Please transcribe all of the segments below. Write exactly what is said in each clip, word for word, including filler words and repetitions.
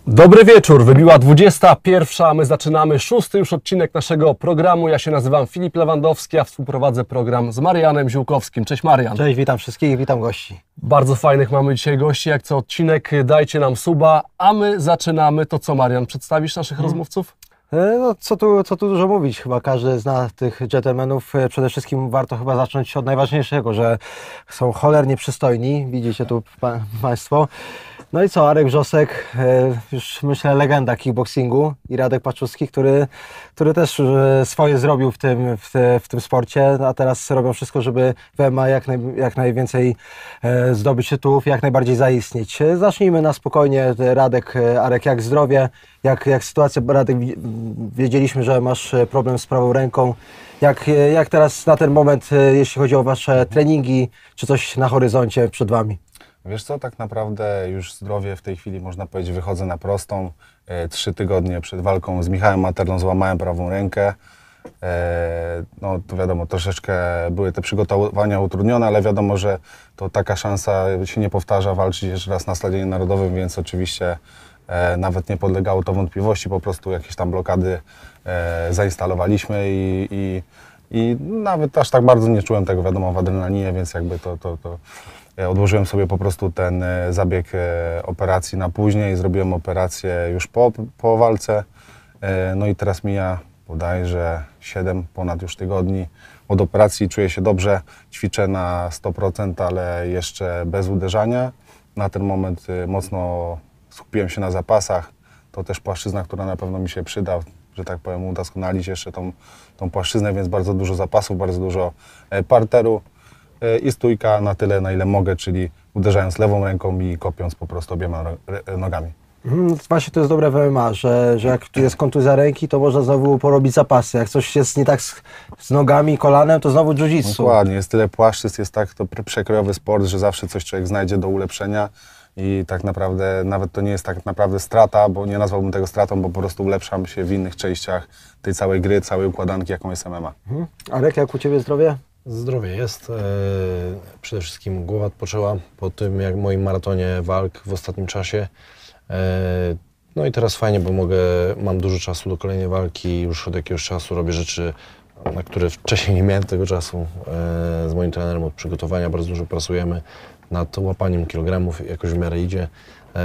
Dobry wieczór, wybiła dwudziesta pierwsza, a my zaczynamy szósty już odcinek naszego programu. Ja się nazywam Filip Lewandowski, a współprowadzę program z Marianem Ziółkowskim. Cześć Marian. Cześć, witam wszystkich, witam gości. Bardzo fajnych mamy dzisiaj gości, jak co odcinek, dajcie nam suba, a my zaczynamy. To co Marian, przedstawisz naszych hmm. rozmówców? No, co tu, co tu dużo mówić, chyba każdy zna tych gentlemanów. Przede wszystkim warto chyba zacząć od najważniejszego, że są cholernie przystojni, widzicie tu pa, Państwo. No i co, Arek Wrzosek, już myślę legenda kickboxingu, i Radek Paczuski, który, który też swoje zrobił w tym, w, te, w tym sporcie, a teraz robią wszystko, żeby w M M A jak, naj, jak najwięcej zdobyć tytułów, jak najbardziej zaistnieć. Zacznijmy na spokojnie. Radek, Arek, jak zdrowie, jak, jak sytuacja? Radek, wiedzieliśmy, że masz problem z prawą ręką. Jak, jak teraz na ten moment, jeśli chodzi o Wasze treningi, czy coś na horyzoncie przed Wami? Wiesz co, tak naprawdę już zdrowie w tej chwili, można powiedzieć, wychodzę na prostą. E, trzy tygodnie przed walką z Michałem Materlą złamałem prawą rękę. E, no to wiadomo, troszeczkę były te przygotowania utrudnione, ale wiadomo, że to taka szansa się nie powtarza, walczyć jeszcze raz na Stadionie Narodowym, więc oczywiście e, nawet nie podlegało to wątpliwości, po prostu jakieś tam blokady e, zainstalowaliśmy i, i, i nawet aż tak bardzo nie czułem tego, wiadomo, w adrenalinie, więc jakby to... to, to odłożyłem sobie po prostu ten zabieg operacji na później, zrobiłem operację już po, po walce. No i teraz mija bodajże siedem ponad już tygodni od operacji, czuję się dobrze, ćwiczę na sto procent, ale jeszcze bez uderzania. Na ten moment mocno skupiłem się na zapasach, to też płaszczyzna, która na pewno mi się przyda, że tak powiem, udoskonalić jeszcze tą, tą płaszczyznę, więc bardzo dużo zapasów, bardzo dużo parteru. I stójka na tyle, na ile mogę, czyli uderzając lewą ręką i kopiąc po prostu obiema nogami. Hmm, właśnie to jest dobre w M M A, że, że jak tu jest kontuzja ręki, to można znowu porobić zapasy. Jak coś jest nie tak z, z nogami, kolanem, to znowu jiu-jitsu. Dokładnie, jest tyle płaszczyzn, jest tak to przekrojowy sport, że zawsze coś człowiek znajdzie do ulepszenia i tak naprawdę nawet to nie jest tak naprawdę strata, bo nie nazwałbym tego stratą, bo po prostu ulepszam się w innych częściach tej całej gry, całej układanki, jaką jest M M A. Hmm. Arek, jak u Ciebie zdrowie? Zdrowie jest. E, przede wszystkim głowa odpoczęła po tym, jak moim maratonie walk w ostatnim czasie. E, no i teraz fajnie, bo mogę, mam dużo czasu do kolejnej walki. Już od jakiegoś czasu robię rzeczy, na które wcześniej nie miałem tego czasu. E, z moim trenerem od przygotowania bardzo dużo pracujemy nad łapaniem kilogramów, jakoś w miarę idzie. E,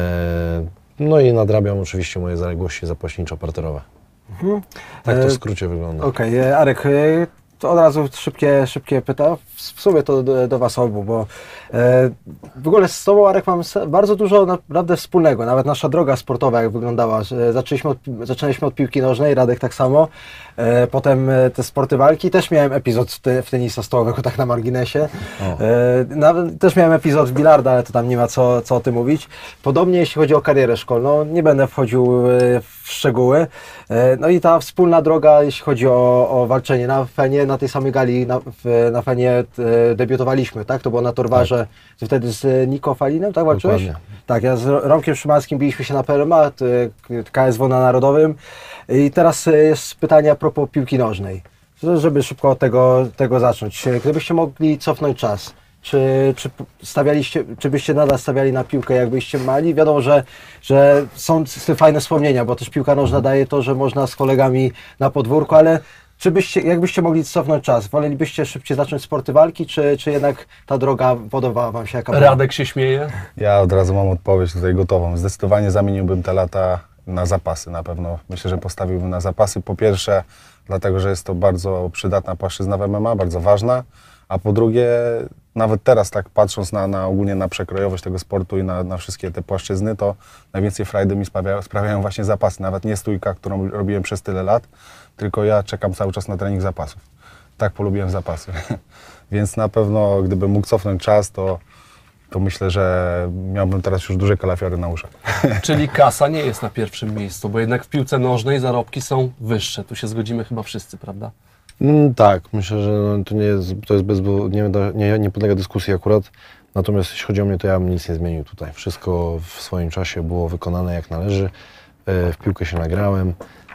no i nadrabiam oczywiście moje zaległości zapaśniczo-parterowe. Mhm. Tak to w skrócie wygląda. Okej, okay. Arek, to od razu szybkie, szybkie pytania, w sumie to do, do Was obu, bo e, w ogóle z Tobą, Arek, mam bardzo dużo naprawdę wspólnego, nawet nasza droga sportowa jak wyglądała. Zaczęliśmy od, zaczęliśmy od piłki nożnej, Radek tak samo, e, potem te sporty walki, też miałem epizod w, te, w tenisa stołowego, tak na marginesie, e, nawet, też miałem epizod w bilarda, ale to tam nie ma co, co o tym mówić. Podobnie jeśli chodzi o karierę szkolną, nie będę wchodził w szczegóły, e, no i ta wspólna droga, jeśli chodzi o, o walczenie na Fenie, na tej samej gali na, w, na Fenie e, debiutowaliśmy, tak? To było na Torwarze, tak. Ty wtedy z Niko Falinem, tak walczyłeś? Dokładnie. Tak, ja z Romkiem Szymańskim biliśmy się na P R M A, K S W na Narodowym. I teraz jest pytanie a propos piłki nożnej, żeby szybko od tego, tego zacząć. Gdybyście mogli cofnąć czas, czy, czy stawialiście, czy byście nadal stawiali na piłkę, jakbyście mali? Wiadomo, że, że są fajne wspomnienia, bo też piłka nożna daje to, że można z kolegami na podwórku, ale czy byście, jakbyście mogli cofnąć czas? Wolelibyście szybciej zacząć sporty walki, czy, czy jednak ta droga podobała Wam się jaka była? Radek się śmieje. Ja od razu mam odpowiedź tutaj gotową. Zdecydowanie zamieniłbym te lata na zapasy na pewno. Myślę, że postawiłbym na zapasy. Po pierwsze, dlatego, że jest to bardzo przydatna płaszczyzna w M M A, bardzo ważna. A po drugie, nawet teraz tak patrząc na, na ogólnie na przekrojowość tego sportu i na, na wszystkie te płaszczyzny, to najwięcej frajdy mi sprawia, sprawiają właśnie zapasy. Nawet nie stójka, którą robiłem przez tyle lat, tylko ja czekam cały czas na trening zapasów. Tak polubiłem zapasy. Więc na pewno, gdybym mógł cofnąć czas, to, to myślę, że miałbym teraz już duże kalafiory na uszach. Czyli kasa nie jest na pierwszym miejscu, bo jednak w piłce nożnej zarobki są wyższe. Tu się zgodzimy chyba wszyscy, prawda? Mm, tak, myślę, że no, to nie jest, to jest bez, nie, nie, nie podlega dyskusji akurat. Natomiast jeśli chodzi o mnie, to ja bym nic nie zmienił tutaj. Wszystko w swoim czasie było wykonane jak należy. W piłkę się nagrałem.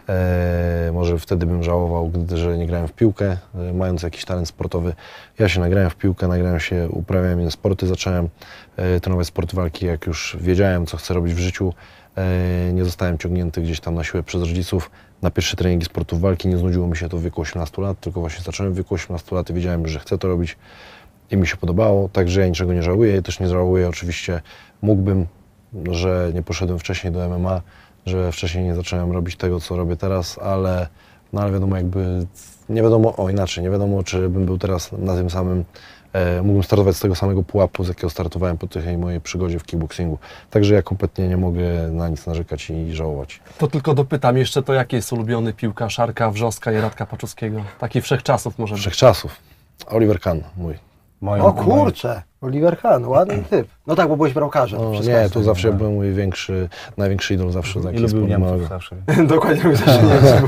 E, może wtedy bym żałował, gdy, że nie grałem w piłkę, e, mając jakiś talent sportowy. Ja się nagrałem w piłkę, nagrałem się, uprawiałem inne sporty, zacząłem e, trenować sport walki, jak już wiedziałem, co chcę robić w życiu. E, nie zostałem ciągnięty gdzieś tam na siłę przez rodziców na pierwsze treningi sportów walki. Nie znudziło mi się to w wieku osiemnastu lat, tylko właśnie zacząłem w wieku osiemnastu lat i wiedziałem, że chcę to robić i mi się podobało, także ja niczego nie żałuję. Też nie żałuję oczywiście, mógłbym, że nie poszedłem wcześniej do M M A, że wcześniej nie zacząłem robić tego, co robię teraz, ale, no ale wiadomo, jakby nie wiadomo, o inaczej, nie wiadomo, czy bym był teraz na tym samym, e, mógłbym startować z tego samego pułapu, z jakiego startowałem po tej mojej przygodzie w kickboxingu. Także ja kompletnie nie mogę na nic narzekać i żałować. To tylko dopytam jeszcze to, jaki jest ulubiony piłkarz Arka Wrzoska i Radka Paczuskiego? Taki wszechczasów może być. Wszechczasów. Oliver Kahn, mój. Moim, O kurczę, Oliver Kahn, ładny typ. No tak, bo byłeś bramkarzem. No, Wszystko nie, jasne. to zawsze był mój większy, największy idol zawsze. za I jakiś lubił sport Niemców małego. zawsze. Dokładnie, mówię, że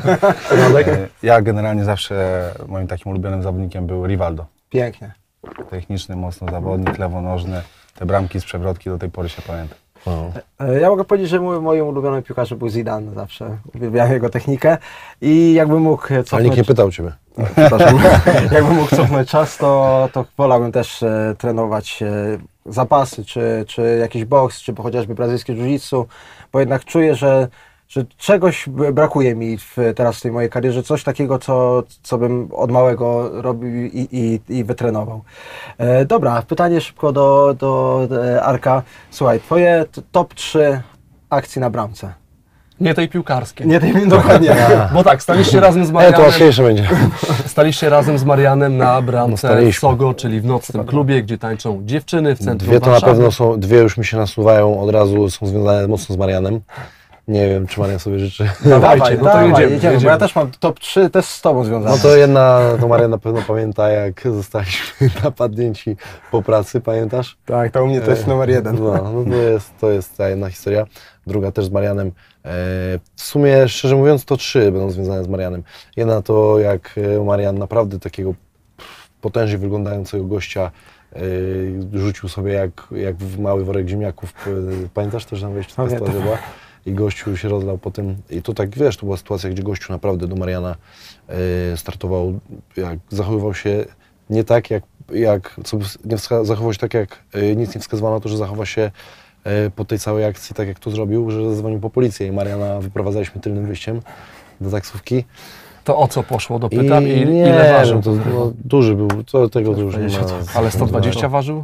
nie E, Ja generalnie zawsze moim takim ulubionym zawodnikiem był Rivaldo. Pięknie. Techniczny, mocno zawodnik, lewonożny. Te bramki z przewrotki do tej pory się pamiętam. No. E, Ja mogę powiedzieć, że mój, moim ulubionym piłkarzem był Zidane zawsze. Uwielbiałem jego technikę i jakbym mógł cofnąć... Ale nikt nie pytał Ciebie. Przepraszam. Jakbym mógł cofnąć czas, to, to wolałbym też e, trenować e, zapasy, czy, czy jakiś boks, czy chociażby brazylijskie jiu-jitsu, bo jednak czuję, że, że czegoś b- brakuje mi w, teraz w tej mojej karierze, coś takiego, co, co bym od małego robił i, i, i wytrenował. E, dobra, pytanie szybko do, do e, Arka. Słuchaj, twoje t- top trzy akcji na bramce. Nie tej piłkarskiej. Nie tej dokładnie. Bo tak, staliście razem z E, to Marianem, łatwiejsze będzie. staliście razem z Marianem na No, bramce staliśmy. Sogo, czyli w nocnym klubie, gdzie tańczą dziewczyny w centrum Dwie to na Warszawy. pewno są, dwie już mi się nasuwają od razu, są związane mocno z Marianem. Nie wiem, czy Marian sobie życzy. Dawajcie, Dawaj, no to dawaj, jedziemy, jedziemy, bo jedziemy. ja też mam top trzy też z tobą związane. No to jedna, to Marian na pewno pamięta, jak zostaliśmy napadnięci po pracy, pamiętasz? Tak, to u mnie to jest numer jeden. No, no to, jest, to jest ta jedna historia. Druga też z Marianem. E, w sumie, szczerze mówiąc, to trzy będą związane z Marianem. Jedna to, jak e, Marian naprawdę takiego potężnie wyglądającego gościa e, rzucił sobie jak, jak w mały worek ziemniaków. E, pamiętasz też, tam wejście taka Pamiętam. sytuacja była? I gościu się rozlał po tym. I to tak, wiesz, to była sytuacja, gdzie gościu naprawdę do Mariana e, startował, jak zachowywał się nie tak, jak, jak co, nie wska- zachował się tak, jak e, nic nie wskazywano na to, że zachowa się e, po tej całej akcji, tak jak to zrobił, że zadzwonił po policję i Mariana wyprowadzaliśmy tylnym wyjściem do taksówki. To o co poszło, dopytam, i, I nie ile ważył? wiem, to, no, duży był, co tego to już nie ma. Ale sto dwadzieścia ważył?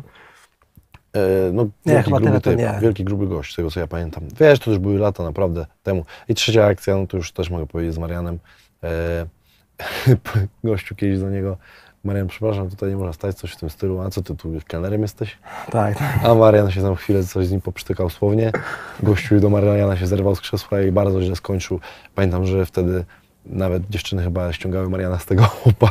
E, no, Nie, wielki, chyba gruby tyle to typ, nie. wielki, gruby gość, z tego co ja pamiętam. Wiesz, to już były lata naprawdę temu. I trzecia akcja, no to już też mogę powiedzieć z Marianem. E, gościu kiedyś do niego, Marian, przepraszam, tutaj nie można stać, coś w tym stylu, a co ty tu, kelnerem jesteś? Tak, tak. A Marian się tam chwilę coś z nim poprzytykał słownie. Gościu do Mariana się zerwał z krzesła i bardzo źle skończył. Pamiętam, że wtedy nawet dziewczyny chyba ściągały Mariana z tego chłopa.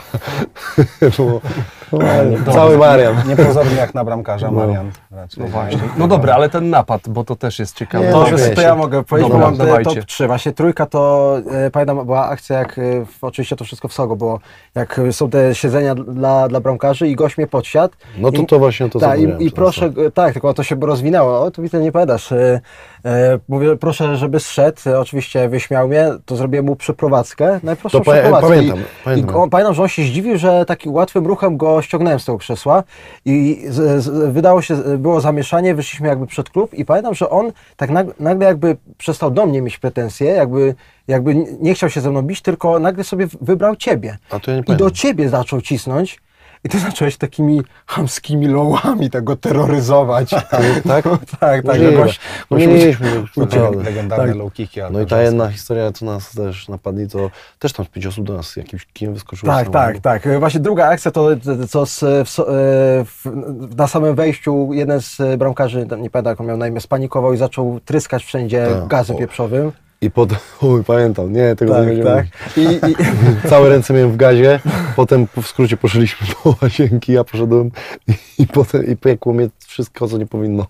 Bo, no, cały Marian. Niepozorny jak na bramkarza No. Marian raczej. No właśnie. No dobra, ale ten napad, bo to też jest ciekawe. Nie, To, no, już, wiecie. to ja mogę powiedzieć, Dobra, bo mam te dawajcie. top trzy. Właśnie trójka to, e, pamiętam, była akcja, jak e, w, oczywiście to wszystko w Sogo było, jak są te siedzenia dla, dla bramkarzy i gość mnie podsiadł. No to I- to właśnie to, co Tak, mówiłem i, i przez proszę, to. e, tak, tylko to się rozwinęło, o, to widzę, nie powiadasz. E, e, mówię, proszę, żeby zszedł, e, oczywiście wyśmiał mnie, to zrobiłem mu przeprowadzkę, najprostszą To pa- przeprowadzkę. pamiętam, I, pamiętam. I on, pamiętam, że on się zdziwił, że takim łatwym ruchem go ściągnąłem z tego krzesła i z, z, wydało się, było zamieszanie, wyszliśmy jakby przed klub i pamiętam, że on tak nagle, nagle jakby przestał do mnie mieć pretensje, jakby, jakby nie chciał się ze mną bić, tylko nagle sobie wybrał ciebie. A to ja nie I do pamiętam. ciebie zaczął cisnąć i ty zacząłeś takimi chamskimi lołami tak go terroryzować. Tak? tak, tak. Możliwe. Gość, No gość mieliśmy już naprawdę. Legendarne Tak. low kicki. No i ta jedna historia, co nas też napadli, to też tam z pięć osób do nas jakimś kijem wyskoczyło. z Tak, samochodu. tak, tak. Właśnie druga akcja to, co z, w, so- e, w, na samym wejściu jeden z bramkarzy, tam nie pamiętam jak on miał na imię, spanikował i zaczął tryskać wszędzie Tak. gazem O. pieprzowym. I potem, oj, pamiętam, nie, tego nie Tak, będziemy tak. mówić. I, i, Całe ręce miałem w gazie, potem w skrócie poszliśmy do łazienki, ja poszedłem i, i potem i pekło mnie wszystko, co nie powinno.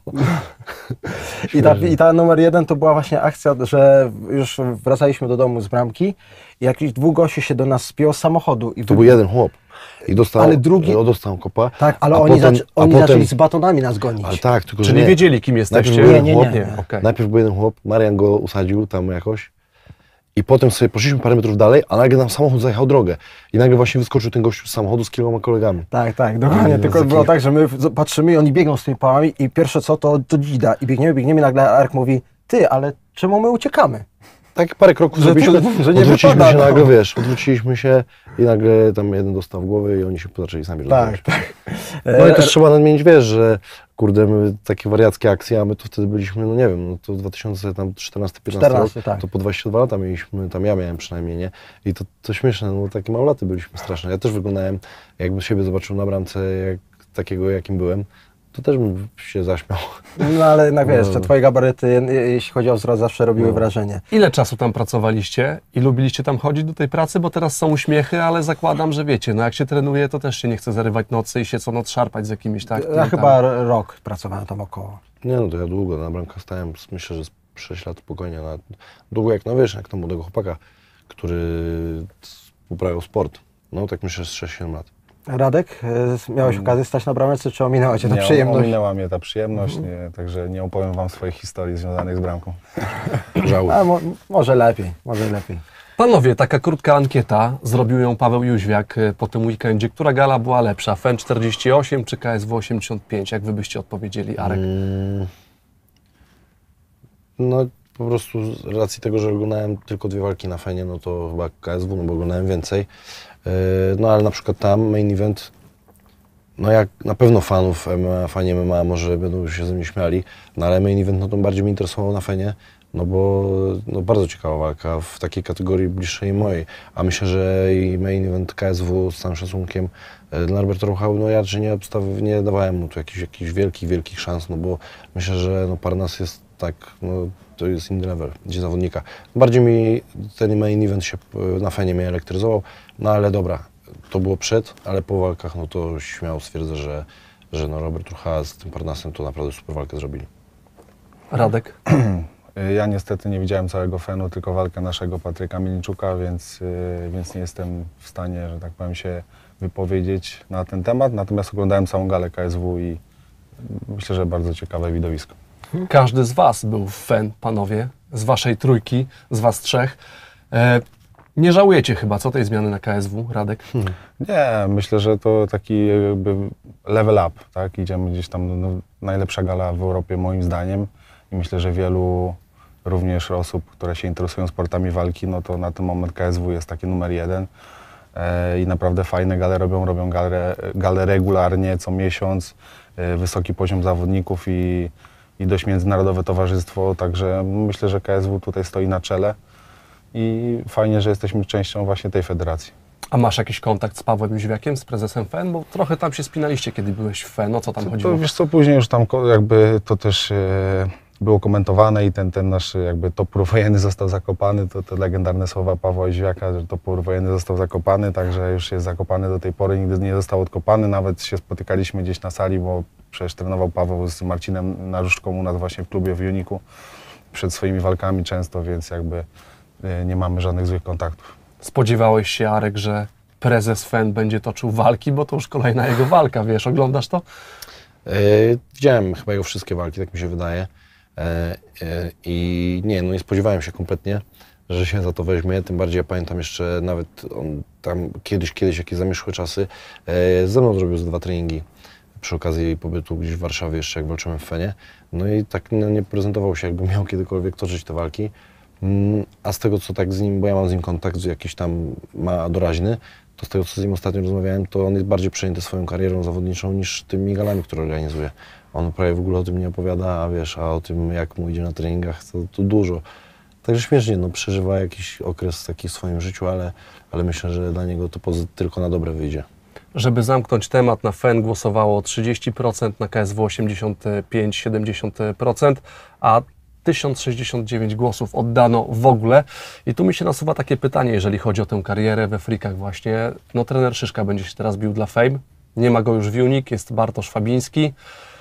I, ta, I ta numer jeden to była właśnie akcja, że już wracaliśmy do domu z bramki i jakiś dwóch gości się do nas spięło z samochodu. I To był jeden chłop i dostał, Ale drugi- o, dostał kopa. Tak, ale a oni, potem, zac- a oni potem, zaczęli z batonami nas gonić. Ale tak, tylko że Czyli nie. wiedzieli, kim jesteście? Najpierw był Nie, nie, chłop, nie. nie. okej. Najpierw był jeden chłop, Marian go usadził tam jakoś I potem sobie poszliśmy parę metrów dalej, a nagle nam samochód zajechał drogę. I nagle właśnie wyskoczył ten gościu z samochodu z kilkoma kolegami. Tak, tak, dokładnie. No, Tylko taki- było tak, że my w- patrzymy i oni biegną z tymi pałami i pierwsze co to, to dzida. I biegniemy, biegniemy, nagle Arek mówi, ty, ale czemu my uciekamy? Tak parę kroków Że zrobiliśmy, to- że nie odwróciliśmy wypada, się no. nagle, wiesz, odwróciliśmy się i nagle tam jeden dostał w głowę i oni się zaczęli sami Tak, rozmawiać. tak. No i też trzeba nadmienić, wiesz, że kurde, my takie wariackie akcje, a my to wtedy byliśmy, no nie wiem, no to dwa tysiące czternasty piętnasty rok, czternaście, tak. to po dwadzieścia dwa lata mieliśmy, tam ja miałem przynajmniej, nie? I to, to śmieszne, no takie małolaty byliśmy straszne. Ja też wyglądałem, jakbym siebie zobaczył na bramce jak, takiego, jakim byłem, to też bym się zaśmiał. No ale jednak wiesz, No. że twoje gabaryty, je- jeśli chodzi o wzrost, zawsze robiły No. wrażenie. Ile czasu tam pracowaliście i lubiliście tam chodzić do tej pracy? Bo teraz są uśmiechy, ale zakładam, że wiecie, no jak się trenuje, to też się nie chce zarywać nocy i się co noc szarpać z jakimiś, tak? Ja tam- chyba r- rok pracowałem tam około. Nie no, to ja długo na bramkach stałem, myślę, że z sześć lat spokojnie, na, długo jak, no wiesz, jak to młodego chłopaka, który uprawiał sport. No tak myślę, że z sześć siedem lat. Radek, e, miałeś okazję stać na bramce, czy ominęła cię ta Nie, przyjemność? ominęła mnie ta przyjemność, nie, także nie opowiem wam swoich historii związanych z bramką. Żałuję. A, mo, może lepiej, może lepiej. Panowie, taka krótka ankieta, zrobił ją Paweł Jóźwiak y, po tym weekendzie. Która gala była lepsza, F E N czterdzieści osiem czy K S W osiemdziesiąt pięć? Jak wy byście odpowiedzieli, Arek? Mm, No po prostu z racji tego, że oglądałem tylko dwie walki na Fenie, no to chyba K S W, no bo oglądałem więcej. Yy, No ale na przykład tam main event, no jak na pewno fanów M M A, fani M M A może będą się ze mnie śmiali, no ale main event no to bardziej mnie interesował na Fenie, no bo no bardzo ciekawa walka w takiej kategorii bliższej mojej, a myślę, że i main event K S W z całym szacunkiem e, dla Norberta Ruchały, no ja raczej nie, obstaw, nie dawałem mu tu jakichś, jakichś wielkich, wielkich szans, no bo myślę, że no Parnas jest tak, no to jest inny level, gdzie zawodnika. Bardziej mi ten main event się e, na Fenie mnie elektryzował, no ale dobra, to było przed, ale po walkach, no to śmiało stwierdzę, że, że no Robert Ruchała z tym Parnasem to naprawdę super walkę zrobili. Radek? Ja niestety nie widziałem całego Fenu, tylko walkę naszego Patryka Mielinczuka, więc, yy, więc nie jestem w stanie, że tak powiem, się wypowiedzieć na ten temat. Natomiast oglądałem całą galę K S W i myślę, że bardzo ciekawe widowisko. Każdy z was był w F E N, panowie, z waszej trójki, z was trzech. E, nie żałujecie chyba, co, tej zmiany na K S W, Radek? Nie, myślę, że to taki jakby level up, tak? Idziemy gdzieś tam, no, najlepsza gala w Europie moim zdaniem i myślę, że wielu również osób, które się interesują sportami walki, no to na ten moment K S W jest taki numer jeden e, i naprawdę fajne gale robią, robią gale, gale regularnie, co miesiąc, e, wysoki poziom zawodników i, i dość międzynarodowe towarzystwo, także myślę, że K S W tutaj stoi na czele i fajnie, że jesteśmy częścią właśnie tej federacji. A masz jakiś kontakt z Pawłem Jóźwiakiem, z prezesem F E N? Bo trochę tam się spinaliście, kiedy byłeś w F E N. O co tam To, chodziło? to wiesz co, później już tam ko- jakby to też e, było komentowane i ten, ten nasz jakby topór wojenny został zakopany, to te legendarne słowa Pawła Jóźwiaka, że topór wojenny został zakopany, także już jest zakopany do tej pory, nigdy nie został odkopany, nawet się spotykaliśmy gdzieś na sali, bo przecież trenował Paweł z Marcinem Naruszką u nas właśnie w klubie w Uniku przed swoimi walkami często, więc jakby e, nie mamy żadnych złych kontaktów. Spodziewałeś się, Arek, że prezes F E N będzie toczył walki, bo to już kolejna jego walka, wiesz, oglądasz to? E, widziałem chyba jego wszystkie walki, tak mi się wydaje. E, e, I nie, no nie spodziewałem się kompletnie, że się za to weźmie. Tym bardziej ja pamiętam jeszcze nawet on tam kiedyś, kiedyś, jakie zamierzchłe czasy, e, ze mną zrobił ze dwa treningi przy okazji jej pobytu gdzieś w Warszawie jeszcze, jak walczyłem w Fenie. No i tak no, nie prezentował się, jakby miał kiedykolwiek toczyć te walki. Mm, A z tego, co tak z nim, bo ja mam z nim kontakt jakiś tam ma doraźny, to z tego, co z nim ostatnio rozmawiałem, to on jest bardziej przejęty swoją karierą zawodniczą niż tymi galami, które organizuje. On prawie w ogóle o tym nie opowiada, a wiesz, a o tym, jak mu idzie na treningach, to, to dużo. Także śmiesznie, no przeżywa jakiś okres taki w swoim życiu, ale, ale myślę, że dla niego to pozy- tylko na dobre wyjdzie. Żeby zamknąć temat, na F E N głosowało trzydzieści procent, na K S W osiemdziesiąt pięć do siedemdziesięciu procent, a tysiąc sześćdziesiąt dziewięć głosów oddano w ogóle. I tu mi się nasuwa takie pytanie, jeżeli chodzi o tę karierę we frikach właśnie. No trener Szyszka będzie się teraz bił dla Fame, nie ma go już w Unik, jest Bartosz Fabiński.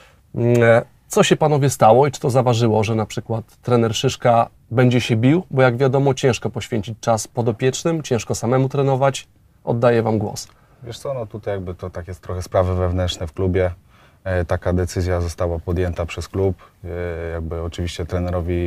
Mm, Co się panowie stało i czy to zaważyło, że na przykład trener Szyszka będzie się bił? Bo jak wiadomo, ciężko poświęcić czas podopiecznym, ciężko samemu trenować. Oddaję wam głos. Wiesz co, no tutaj jakby to tak jest trochę sprawy wewnętrzne w klubie. E, taka decyzja została podjęta przez klub. E, jakby oczywiście trenerowi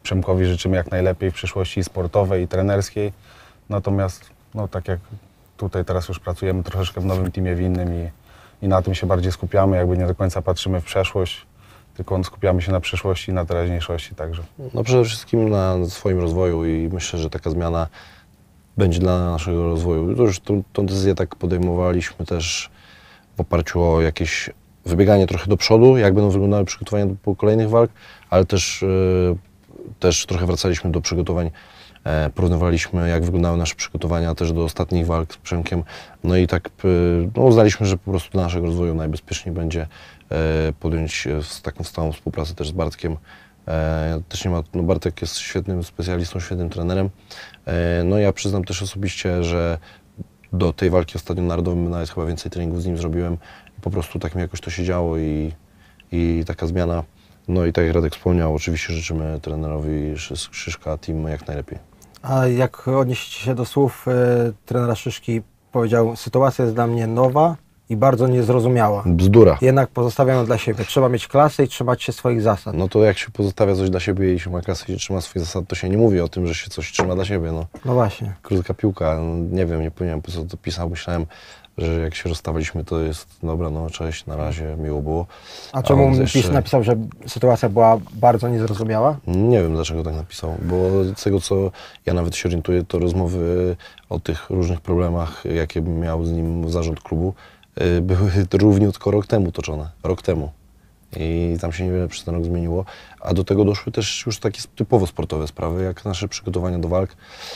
Przemkowi życzymy jak najlepiej w przyszłości sportowej i trenerskiej. Natomiast, no tak jak tutaj teraz już pracujemy troszeczkę w nowym teamie, w innym i, i na tym się bardziej skupiamy, jakby nie do końca patrzymy w przeszłość, tylko skupiamy się na przyszłości i na teraźniejszości także. No przede wszystkim na swoim rozwoju i myślę, że taka zmiana będzie dla naszego rozwoju. To już tą, tą decyzję tak podejmowaliśmy też w oparciu o jakieś wybieganie trochę do przodu, jak będą wyglądały przygotowania do kolejnych walk, ale też, yy, też trochę wracaliśmy do przygotowań, e, porównywaliśmy jak wyglądały nasze przygotowania też do ostatnich walk z Przemkiem. No i tak yy, no, uznaliśmy, że po prostu dla naszego rozwoju najbezpieczniej będzie e, podjąć e, taką stałą współpracę też z Bartkiem. E, też nie ma, no Bartek jest świetnym specjalistą, świetnym trenerem. E, no ja przyznam też osobiście, że do tej walki o Stadion Narodowym nawet chyba więcej treningów z nim zrobiłem. I po prostu tak mi jakoś to się działo i, i taka zmiana. No i tak jak Radek wspomniał, oczywiście życzymy trenerowi Szyszka, team jak najlepiej. A jak odnieść się do słów y, trenera Szyszki, powiedział, sytuacja jest dla mnie nowa i bardzo niezrozumiała. Bzdura. Jednak pozostawiam ją dla siebie. Trzeba mieć klasę i trzymać się swoich zasad. No to jak się pozostawia coś dla siebie i się ma klasę i się trzyma swoich zasad, to się nie mówi o tym, że się coś trzyma dla siebie. No. No właśnie. Krótka piłka, no, nie wiem, nie powinienem, po co to pisał, myślałem, że jak się rozstawaliśmy, to jest dobra, no cześć, na razie, miło było. A czemu on PiS jeszcze- napisał, że sytuacja była bardzo niezrozumiała? Nie wiem, dlaczego tak napisał, bo z tego, co ja nawet się orientuję, to rozmowy o tych różnych problemach, jakie miał z nim zarząd klubu, y, były równiutko rok temu toczone, rok temu. I tam się niewiele przez ten rok zmieniło, a do tego doszły też już takie typowo sportowe sprawy, jak nasze przygotowania do walk,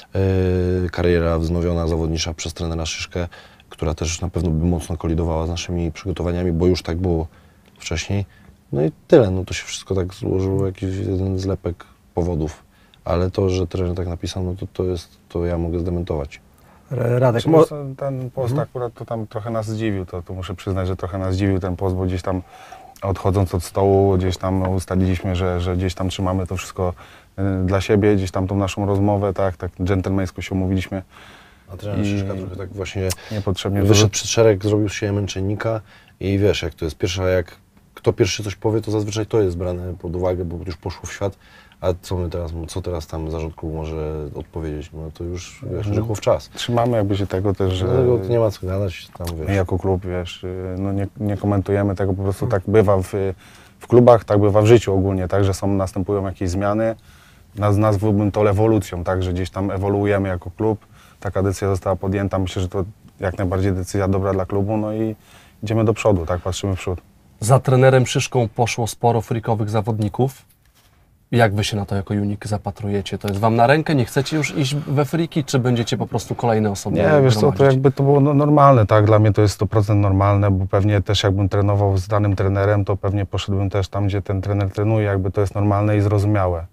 yy, kariera wznowiona zawodnicza przez trenera Szyszkę, która też na pewno by mocno kolidowała z naszymi przygotowaniami, bo już tak było wcześniej. No i tyle, no to się wszystko tak złożyło, jakiś jeden zlepek powodów, ale to, że trener tak napisał, no to, to jest, to ja mogę zdementować. R- Radek, Znaczy, mo- wiesz co, ten post akurat to tam trochę nas zdziwił, to, to muszę przyznać, że trochę nas zdziwił ten post, bo gdzieś tam odchodząc od stołu, gdzieś tam ustaliliśmy, że, że gdzieś tam trzymamy to wszystko y, dla siebie, gdzieś tam tą naszą rozmowę, tak, tak dżentelmeńsko się umówiliśmy. A trener I- Szyszka trochę tak właśnie Niepotrzebnie wyszedł przed szereg, zrobił się męczennika i wiesz, jak to jest pierwsza, jak kto pierwszy coś powie, to zazwyczaj to jest brane pod uwagę, bo już poszło w świat, a co my teraz, co teraz tam zarząd klubu może odpowiedzieć, no to już, wiesz, rzekło w czas. trzymamy jakby się tego też, że Dlatego nie ma co gadać, tam my wiesz. jako klub, wiesz, y, no nie, nie komentujemy tego, po prostu tak bywa w, w klubach, tak bywa w życiu ogólnie, tak, że są, następują jakieś zmiany. Naz, nazwałbym to ewolucją, tak, że gdzieś tam ewoluujemy jako klub. Taka decyzja została podjęta, myślę, że to jak najbardziej decyzja dobra dla klubu, no i idziemy do przodu, tak, patrzymy w przód. Za trenerem Szyszką poszło sporo freakowych zawodników. Jak wy się na to jako Unik zapatrujecie? To jest wam na rękę? Nie chcecie już iść we friki, czy będziecie po prostu kolejne osoby Nie, wiesz co, to gromadzić? jakby to było no, normalne, tak, dla mnie to jest sto procent normalne, bo pewnie też jakbym trenował z danym trenerem, to pewnie poszedłbym też tam, gdzie ten trener trenuje, jakby to jest normalne i zrozumiałe.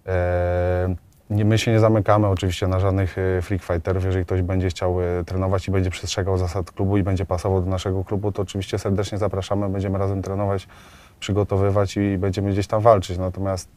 Eee, nie, my się nie zamykamy oczywiście na żadnych e, freak fighterów, jeżeli ktoś będzie chciał e, trenować i będzie przestrzegał zasad klubu i będzie pasował do naszego klubu, to oczywiście serdecznie zapraszamy, będziemy razem trenować, przygotowywać i będziemy gdzieś tam walczyć, natomiast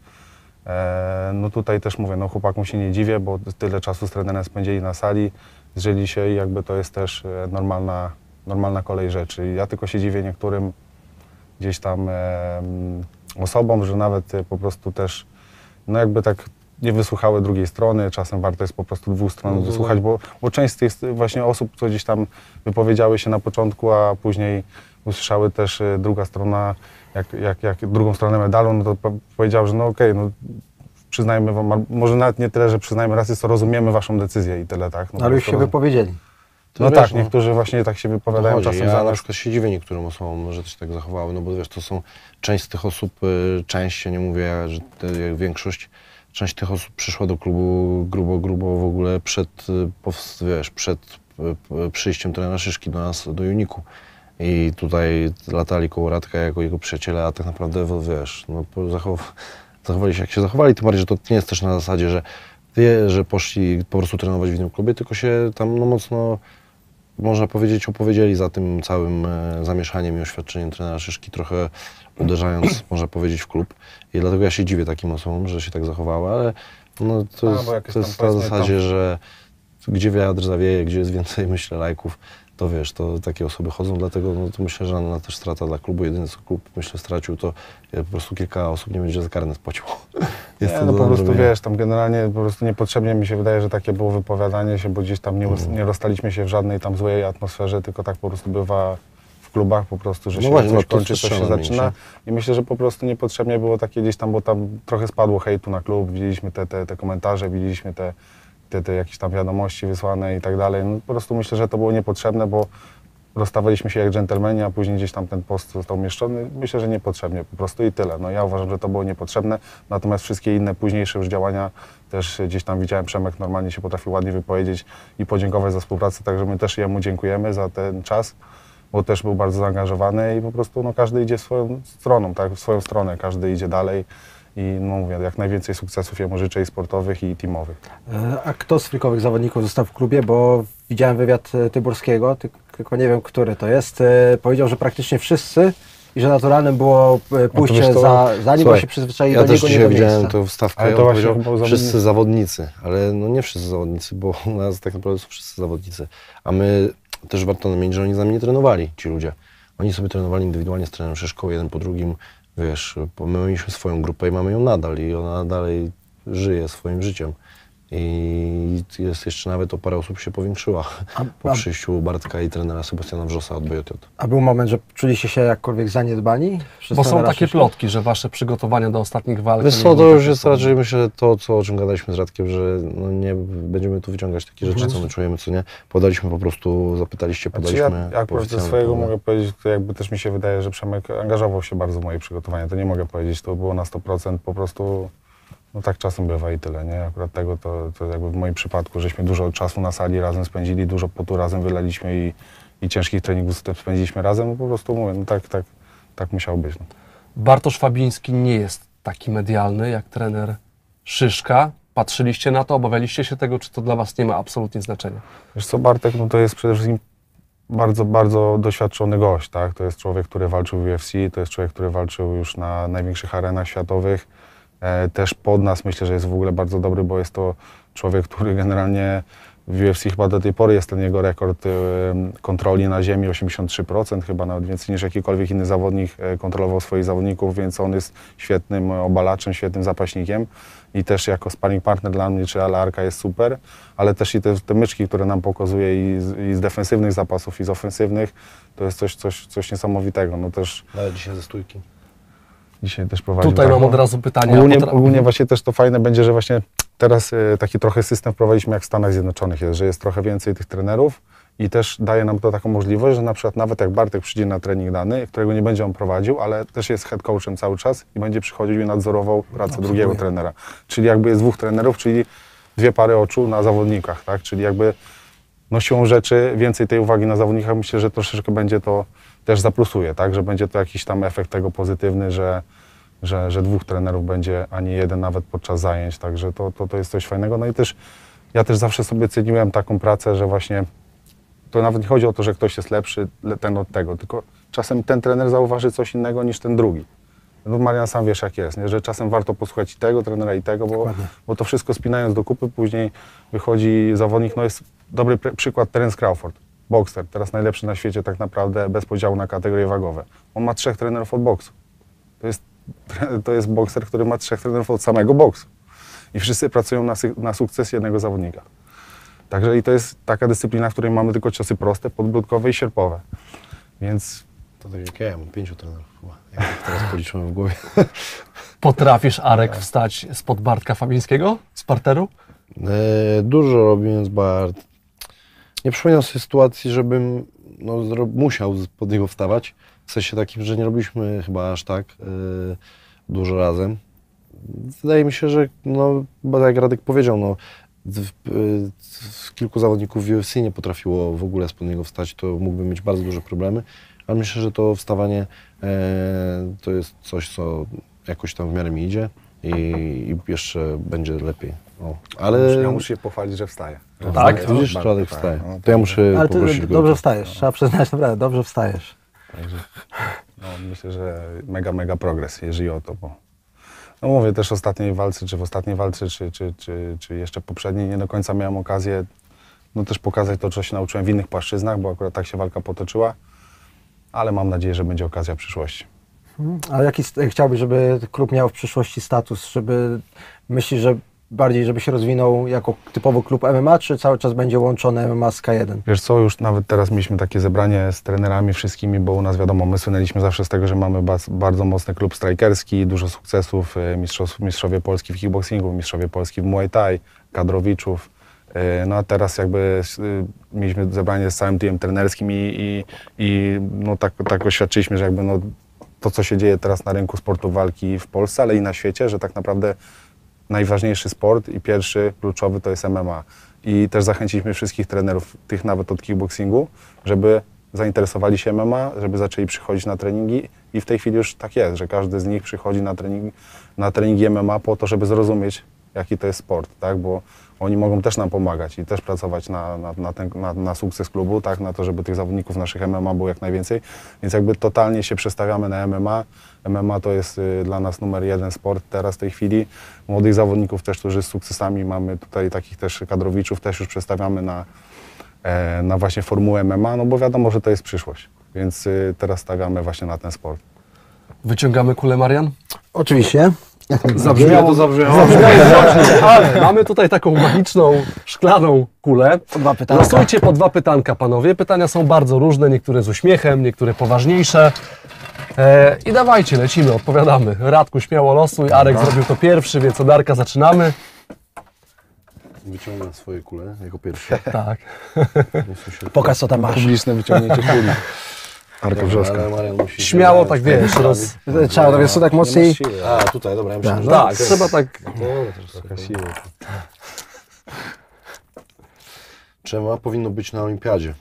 E, no tutaj też mówię, no chłopakom się nie dziwię, bo tyle czasu z trenerem spędzili na sali, zżyli się i jakby to jest też e, normalna, normalna kolej rzeczy. I ja tylko się dziwię niektórym gdzieś tam e, m, osobom, że nawet e, po prostu też, no jakby tak nie wysłuchały drugiej strony, czasem warto jest po prostu dwóch stron No, wysłuchać, bo, bo część z tych właśnie osób, co gdzieś tam wypowiedziały się na początku, a później usłyszały też e, druga strona, jak, jak, jak drugą stronę medalu, no to po- powiedział, że no okej, no przyznajmy wam, al- może nawet nie tyle, że przyznajmy rację, co rozumiemy waszą decyzję i tyle, tak? No, Ale po już prostu się roz- wypowiedzieli. To No wiesz, tak, no. niektórzy właśnie tak się wypowiadają Chodzi. czasem Ja za na nas. przykład się dziwię niektórym osobom, że to się tak zachowały, no bo wiesz, to są, część z tych osób, y, część, ja nie mówię, że te, jak większość, część tych osób przyszła do klubu grubo, grubo w ogóle przed, y, pows- wiesz, przed y, y, przyjściem trenera Szyszki do nas, do Uniku. I tutaj latali koło Radka jako jego przyjaciele, a tak naprawdę, wo- wiesz, no, po- zachow- zachowali się jak się zachowali, tym bardziej, że to nie jest też na zasadzie, że wie, że poszli po prostu trenować w innym klubie, tylko się tam no, mocno, można powiedzieć, opowiedzieli za tym całym e, zamieszaniem i oświadczeniem trenera Szyszki, trochę uderzając, można powiedzieć, w klub. I dlatego ja się dziwię takim osobom, że się tak zachowały, ale no, to A, jest, bo jakieś to tam jest na powiedzmy zasadzie, tam- że gdzie wiatr zawieje, gdzie jest więcej, myślę, lajków, to wiesz, to takie osoby chodzą, dlatego no, to myślę, że ona też strata dla klubu. Jedyne co klub, myślę, stracił, to po prostu kilka osób nie będzie za karne spłaciło. Jest Nie, to no do po prostu nadrobienia. wiesz, tam generalnie po prostu niepotrzebnie mi się wydaje, że takie było wypowiadanie się, bo gdzieś tam nie, Mm. nie rozstaliśmy się w żadnej tam złej atmosferze, tylko tak po prostu bywa w klubach po prostu, że No się właśnie, coś no to kończy, też coś się trzeba zaczyna mieć, i myślę, że po prostu niepotrzebnie było takie gdzieś tam, bo tam trochę spadło hejtu na klub, widzieliśmy te, te, te komentarze, widzieliśmy te, te, te jakieś tam wiadomości wysłane i tak dalej, no po prostu myślę, że to było niepotrzebne, bo rozstawaliśmy się jak dżentelmeni, a później gdzieś tam ten post został umieszczony. Myślę, że niepotrzebnie po prostu i tyle. No ja uważam, że to było niepotrzebne, natomiast wszystkie inne późniejsze już działania też gdzieś tam widziałem, Przemek normalnie się potrafił ładnie wypowiedzieć i podziękować za współpracę, także my też jemu dziękujemy za ten czas, bo też był bardzo zaangażowany i po prostu no, każdy idzie swoją stroną, tak, w swoją stronę, każdy idzie dalej i no mówię, jak najwięcej sukcesów jemu życzę i sportowych i teamowych. E, A kto z frikowych zawodników został w klubie? Bo widziałem wywiad e, Tyburskiego, ty- tylko nie wiem, który to jest. E, Powiedział, że praktycznie wszyscy i że naturalnym było e, pójście wiesz co, za, za nim, bo Słuchaj, się przyzwyczaił ja do też niego, nie dzisiaj do widziałem miejsca. tę wstawkę, Ale on to właśnie powiedział, chyba wszyscy zawodnicy. zawodnicy, ale no nie wszyscy zawodnicy, bo u nas tak naprawdę są wszyscy zawodnicy, a my też warto namienić, że oni z nami nie trenowali, ci ludzie. Oni sobie trenowali indywidualnie z trenerem Szyszką, jeden po drugim, wiesz, bo my mieliśmy swoją grupę i mamy ją nadal i ona dalej żyje swoim życiem. I jest jeszcze nawet o parę osób się powiększyła A- po a- przyjściu Bartka i trenera Sebastiana Wrzosa od B J J. A był moment, że czuliście się jakkolwiek zaniedbani? Przez Bo są trenera takie Szyszkę? plotki, że wasze przygotowania do ostatnich walk... Wiesz nie co, to były już takie jest same. raczej, myślę, to, co, o czym gadaliśmy z Radkiem, że no nie będziemy tu wyciągać takie rzeczy, Mhm. co my czujemy, co nie. Podaliśmy po prostu, zapytaliście, Znaczy podaliśmy ja, ja akurat ze pooficjalne swojego dane. mogę powiedzieć, to jakby też mi się wydaje, że Przemek angażował się bardzo w moje przygotowania. To nie mogę powiedzieć, to było na sto procent po prostu, no tak czasem bywa i tyle, nie? Akurat tego to, to jakby w moim przypadku, żeśmy dużo czasu na sali razem spędzili, dużo potu razem wylaliśmy i, i ciężkich treningów spędziliśmy razem, no po prostu mówię, no tak, tak, tak musiało być. No. Bartosz Fabiński nie jest taki medialny jak trener Szyszka. Patrzyliście na to, obawialiście się tego, czy to dla was nie ma absolutnie znaczenia? Wiesz co, Bartek, no to jest przede wszystkim bardzo, bardzo doświadczony gość, tak? To jest człowiek, który walczył w U F C, to jest człowiek, który walczył już na największych arenach światowych. E, też pod nas myślę, że jest w ogóle bardzo dobry, bo jest to człowiek, który generalnie w U F C chyba do tej pory jest ten jego rekord e, kontroli na ziemi, osiemdziesiąt trzy procent, chyba nawet więcej niż jakikolwiek inny zawodnik e, kontrolował swoich zawodników, więc on jest świetnym obalaczem, świetnym zapaśnikiem i też jako sparring partner dla mnie czy Alarka jest super, ale też i te, te myczki, które nam pokazuje i z, i z defensywnych zapasów i z ofensywnych, to jest coś, coś, coś niesamowitego. No też Ale dzisiaj ze stójki. dzisiaj też prowadził Tutaj mam taką- od razu pytanie. Ogólnie, a potra- ogólnie właśnie też to fajne będzie, że właśnie teraz e, taki trochę system wprowadziliśmy jak w Stanach Zjednoczonych jest, że jest trochę więcej tych trenerów i też daje nam to taką możliwość, że na przykład nawet jak Bartek przyjdzie na trening dany, którego nie będzie on prowadził, ale też jest head coachem cały czas i będzie przychodził i nadzorował pracę drugiego trenera. Czyli jakby jest dwóch trenerów, czyli dwie pary oczu na zawodnikach, tak? Czyli jakby no siłą rzeczy więcej tej uwagi na zawodnikach, myślę, że troszeczkę będzie to też zaplusuje, tak? Że będzie to jakiś tam efekt tego pozytywny, że że, że dwóch trenerów będzie, a nie jeden nawet podczas zajęć, także to, to, to jest coś fajnego. No i też ja też zawsze sobie ceniłem taką pracę, że właśnie to nawet nie chodzi o to, że ktoś jest lepszy le- ten od tego, tylko czasem ten trener zauważy coś innego niż ten drugi. No Marian, sam wiesz jak jest, nie? Że czasem warto posłuchać i tego trenera i tego, bo, Dokładnie. bo to wszystko spinając do kupy, później wychodzi zawodnik, no jest dobry pr- przykład Terence Crawford, bokser, teraz najlepszy na świecie tak naprawdę bez podziału na kategorie wagowe. On ma trzech trenerów od boksu. To jest To jest bokser, który ma trzech trenerów od samego boksu. I wszyscy pracują na, sy- na sukces jednego zawodnika. Także i to jest taka dyscyplina, w której mamy tylko ciosy proste, podbródkowe i sierpowe. Więc To tak jak ja, mam pięciu trenerów chyba, jak teraz policzyłem w głowie. Potrafisz, Arek, wstać spod Bartka Fabińskiego z parteru? E, dużo robiłem z Bart. Nie przypominam sobie sytuacji, żebym no, zro- musiał pod niego wstawać. W sensie takim, że nie robiliśmy chyba aż tak e, dużo razem. Wydaje mi się, że no, bo jak Radek powiedział, no, w, w, w kilku zawodników w U F C nie potrafiło w ogóle spod niego wstać, to mógłby mieć bardzo duże problemy. Ale myślę, że to wstawanie e, to jest coś, co jakoś tam w miarę mi idzie i, i jeszcze będzie lepiej. O. Ale ja muszę się pochwalić, że wstaję. Że Tak? wstaję, widzisz, bardzo Radek wstaję. wstaje. No, To ja muszę Ale ty poprosić go. dobrze wstajesz, trzeba przyznać, naprawdę, dobrze wstajesz. Także, no, myślę, że mega, mega progres, jeżeli o to, bo no mówię, też w ostatniej walce, czy w ostatniej walce, czy, czy, czy, czy jeszcze poprzedniej, nie do końca miałem okazję no też pokazać to, co się nauczyłem w innych płaszczyznach, bo akurat tak się walka potoczyła, ale mam nadzieję, że będzie okazja w przyszłości. A jaki st- chciałbyś, żeby klub miał w przyszłości status, żeby myślisz, że bardziej, żeby się rozwinął jako typowo klub M M A, czy cały czas będzie łączone M M A z K jeden? Wiesz co, już nawet teraz mieliśmy takie zebranie z trenerami wszystkimi, bo u nas wiadomo, my słynęliśmy zawsze z tego, że mamy bas, bardzo mocny klub strajkerski, dużo sukcesów, y, mistrzostw, mistrzowie Polski w kickboxingu, mistrzowie Polski w Muay Thai, kadrowiczów. Y, no a teraz jakby y, mieliśmy zebranie z całym teamem trenerskim i, i, i no tak, tak oświadczyliśmy, że jakby no, to, co się dzieje teraz na rynku sportu walki w Polsce, ale i na świecie, że tak naprawdę najważniejszy sport i pierwszy, kluczowy to jest M M A. I też zachęciliśmy wszystkich trenerów, tych nawet od kickboxingu, żeby zainteresowali się M M A, żeby zaczęli przychodzić na treningi i w tej chwili już tak jest, że każdy z nich przychodzi na treningi, na treningi M M A po to, żeby zrozumieć, jaki to jest sport, tak? Bo oni mogą też nam pomagać i też pracować na, na, na, ten, na, na sukces klubu, tak? Na to, żeby tych zawodników naszych M M A było jak najwięcej. Więc jakby totalnie się przestawiamy na M M A. M M A to jest y, dla nas numer jeden sport teraz w tej chwili. Młodych zawodników też, którzy z sukcesami mamy tutaj takich też kadrowiczów, też już przestawiamy na, e, na właśnie formułę M M A, no bo wiadomo, że to jest przyszłość. Więc y, teraz stawiamy właśnie na ten sport. Wyciągamy kulę, Marian? Oczywiście. Zabrzmiało to zabrzmiało. Zabrzmiało, ale mamy tutaj taką magiczną, szklaną kulę. Po dwa pytanka. Losujcie po dwa pytanka, panowie. Pytania są bardzo różne, niektóre z uśmiechem, niektóre poważniejsze. E, I dawajcie, lecimy, odpowiadamy. Radku, śmiało losuj. Arek Aha. zrobił to pierwszy, więc od Arka zaczynamy. Wyciągnę swoje kule jako pierwszy. Tak. Pokaż, co tam masz. Publiczne wyciągnięcie kuli. Arka Wrzoska. Ale Marian musi Śmiało, tak wiesz, roz... Trzeba to jest tak mocniej. A, tutaj, dobra, ja myślałem, że... Tak, trzeba tak... Dobra, też trochę siły. Czemu powinno być na olimpiadzie?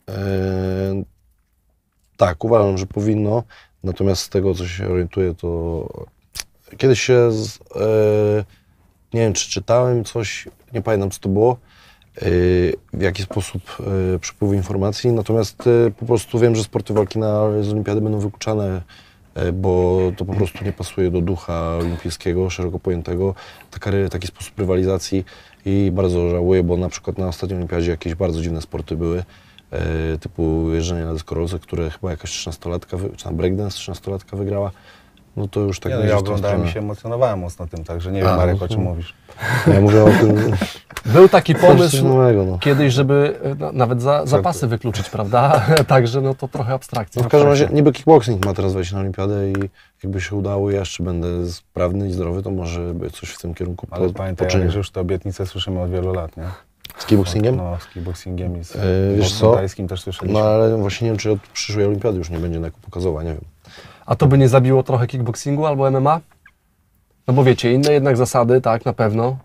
Eee, tak, uważam, że powinno, natomiast z tego, co się orientuję, to kiedyś się, z, eee, nie wiem, czy czytałem coś, nie pamiętam, co to było, eee, w jaki sposób eee, przepływu informacji, natomiast eee, po prostu wiem, że sporty walki na, z olimpiady będą wykluczane, eee, bo to po prostu nie pasuje do ducha olimpijskiego, szeroko pojętego, taka, taki sposób rywalizacji. I bardzo żałuję, bo na przykład na ostatniej olimpiadzie jakieś bardzo dziwne sporty były, e, typu jeżdżenie na deskorolce, które chyba jakaś trzynastolatka, wy, czy tam breakdance trzynastolatka wygrała. No to już tak Nie, no, nie ja jest w tą oglądałem i stronę. się emocjonowałem mocno tym, także nie wiem, A, Marek, no o czym to- mówisz. Ja mówię o tym, Był taki coś pomysł nowego, no. kiedyś, żeby e, no, nawet za, zapasy wykluczyć, prawda? Także no to trochę abstrakcja. No w każdym razie niby kickboxing ma teraz wejść na olimpiadę i jakby się udało, ja jeszcze będę sprawny i zdrowy, to może by coś w tym kierunku Ale po, pamiętaj, poczynię. że już te obietnice słyszymy od wielu lat, nie? Z kickboxingiem? No, z kickboxingiem i z Yy, wiesz boksem co? tajskim też słyszeliśmy. No ale właśnie nie wiem, czy od przyszłej olimpiady już nie będzie na pokazowa, nie wiem. A to by nie zabiło trochę kickboxingu albo M M A? No bo wiecie, inne jednak zasady, tak, na pewno.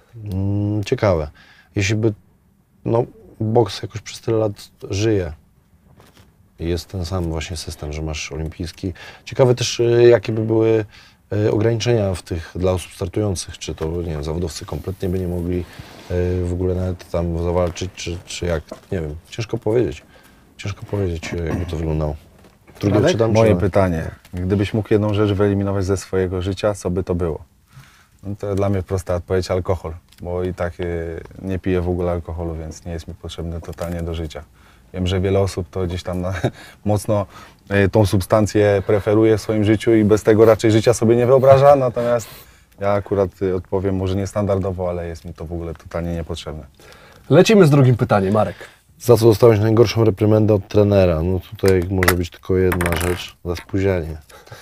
Mm, ciekawe. Jeśli by, no, boks jakoś przez tyle lat żyje i jest ten sam właśnie system, że masz olimpijski. Ciekawe też, y, jakie by były y, ograniczenia w tych dla osób startujących, czy to, nie wiem, zawodowcy kompletnie by nie mogli y, w ogóle nawet tam zawalczyć, czy, czy jak, nie wiem, ciężko powiedzieć. Ciężko powiedzieć, y, jakby to wyglądało. Drugie Radek? czytam, Moje czy... pytanie, gdybyś mógł jedną rzecz wyeliminować ze swojego życia, co by to było? No to dla mnie prosta odpowiedź, alkohol, bo i tak y, nie piję w ogóle alkoholu, więc nie jest mi potrzebny totalnie do życia. Wiem, że wiele osób to gdzieś tam na, mocno y, tą substancję preferuje w swoim życiu i bez tego raczej życia sobie nie wyobraża, natomiast ja akurat y, odpowiem może niestandardowo, ale jest mi to w ogóle totalnie niepotrzebne. Lecimy z drugim pytaniem, Marek. Za co dostałeś najgorszą reprymendę od trenera? No tutaj może być tylko jedna rzecz, za spóźnienie.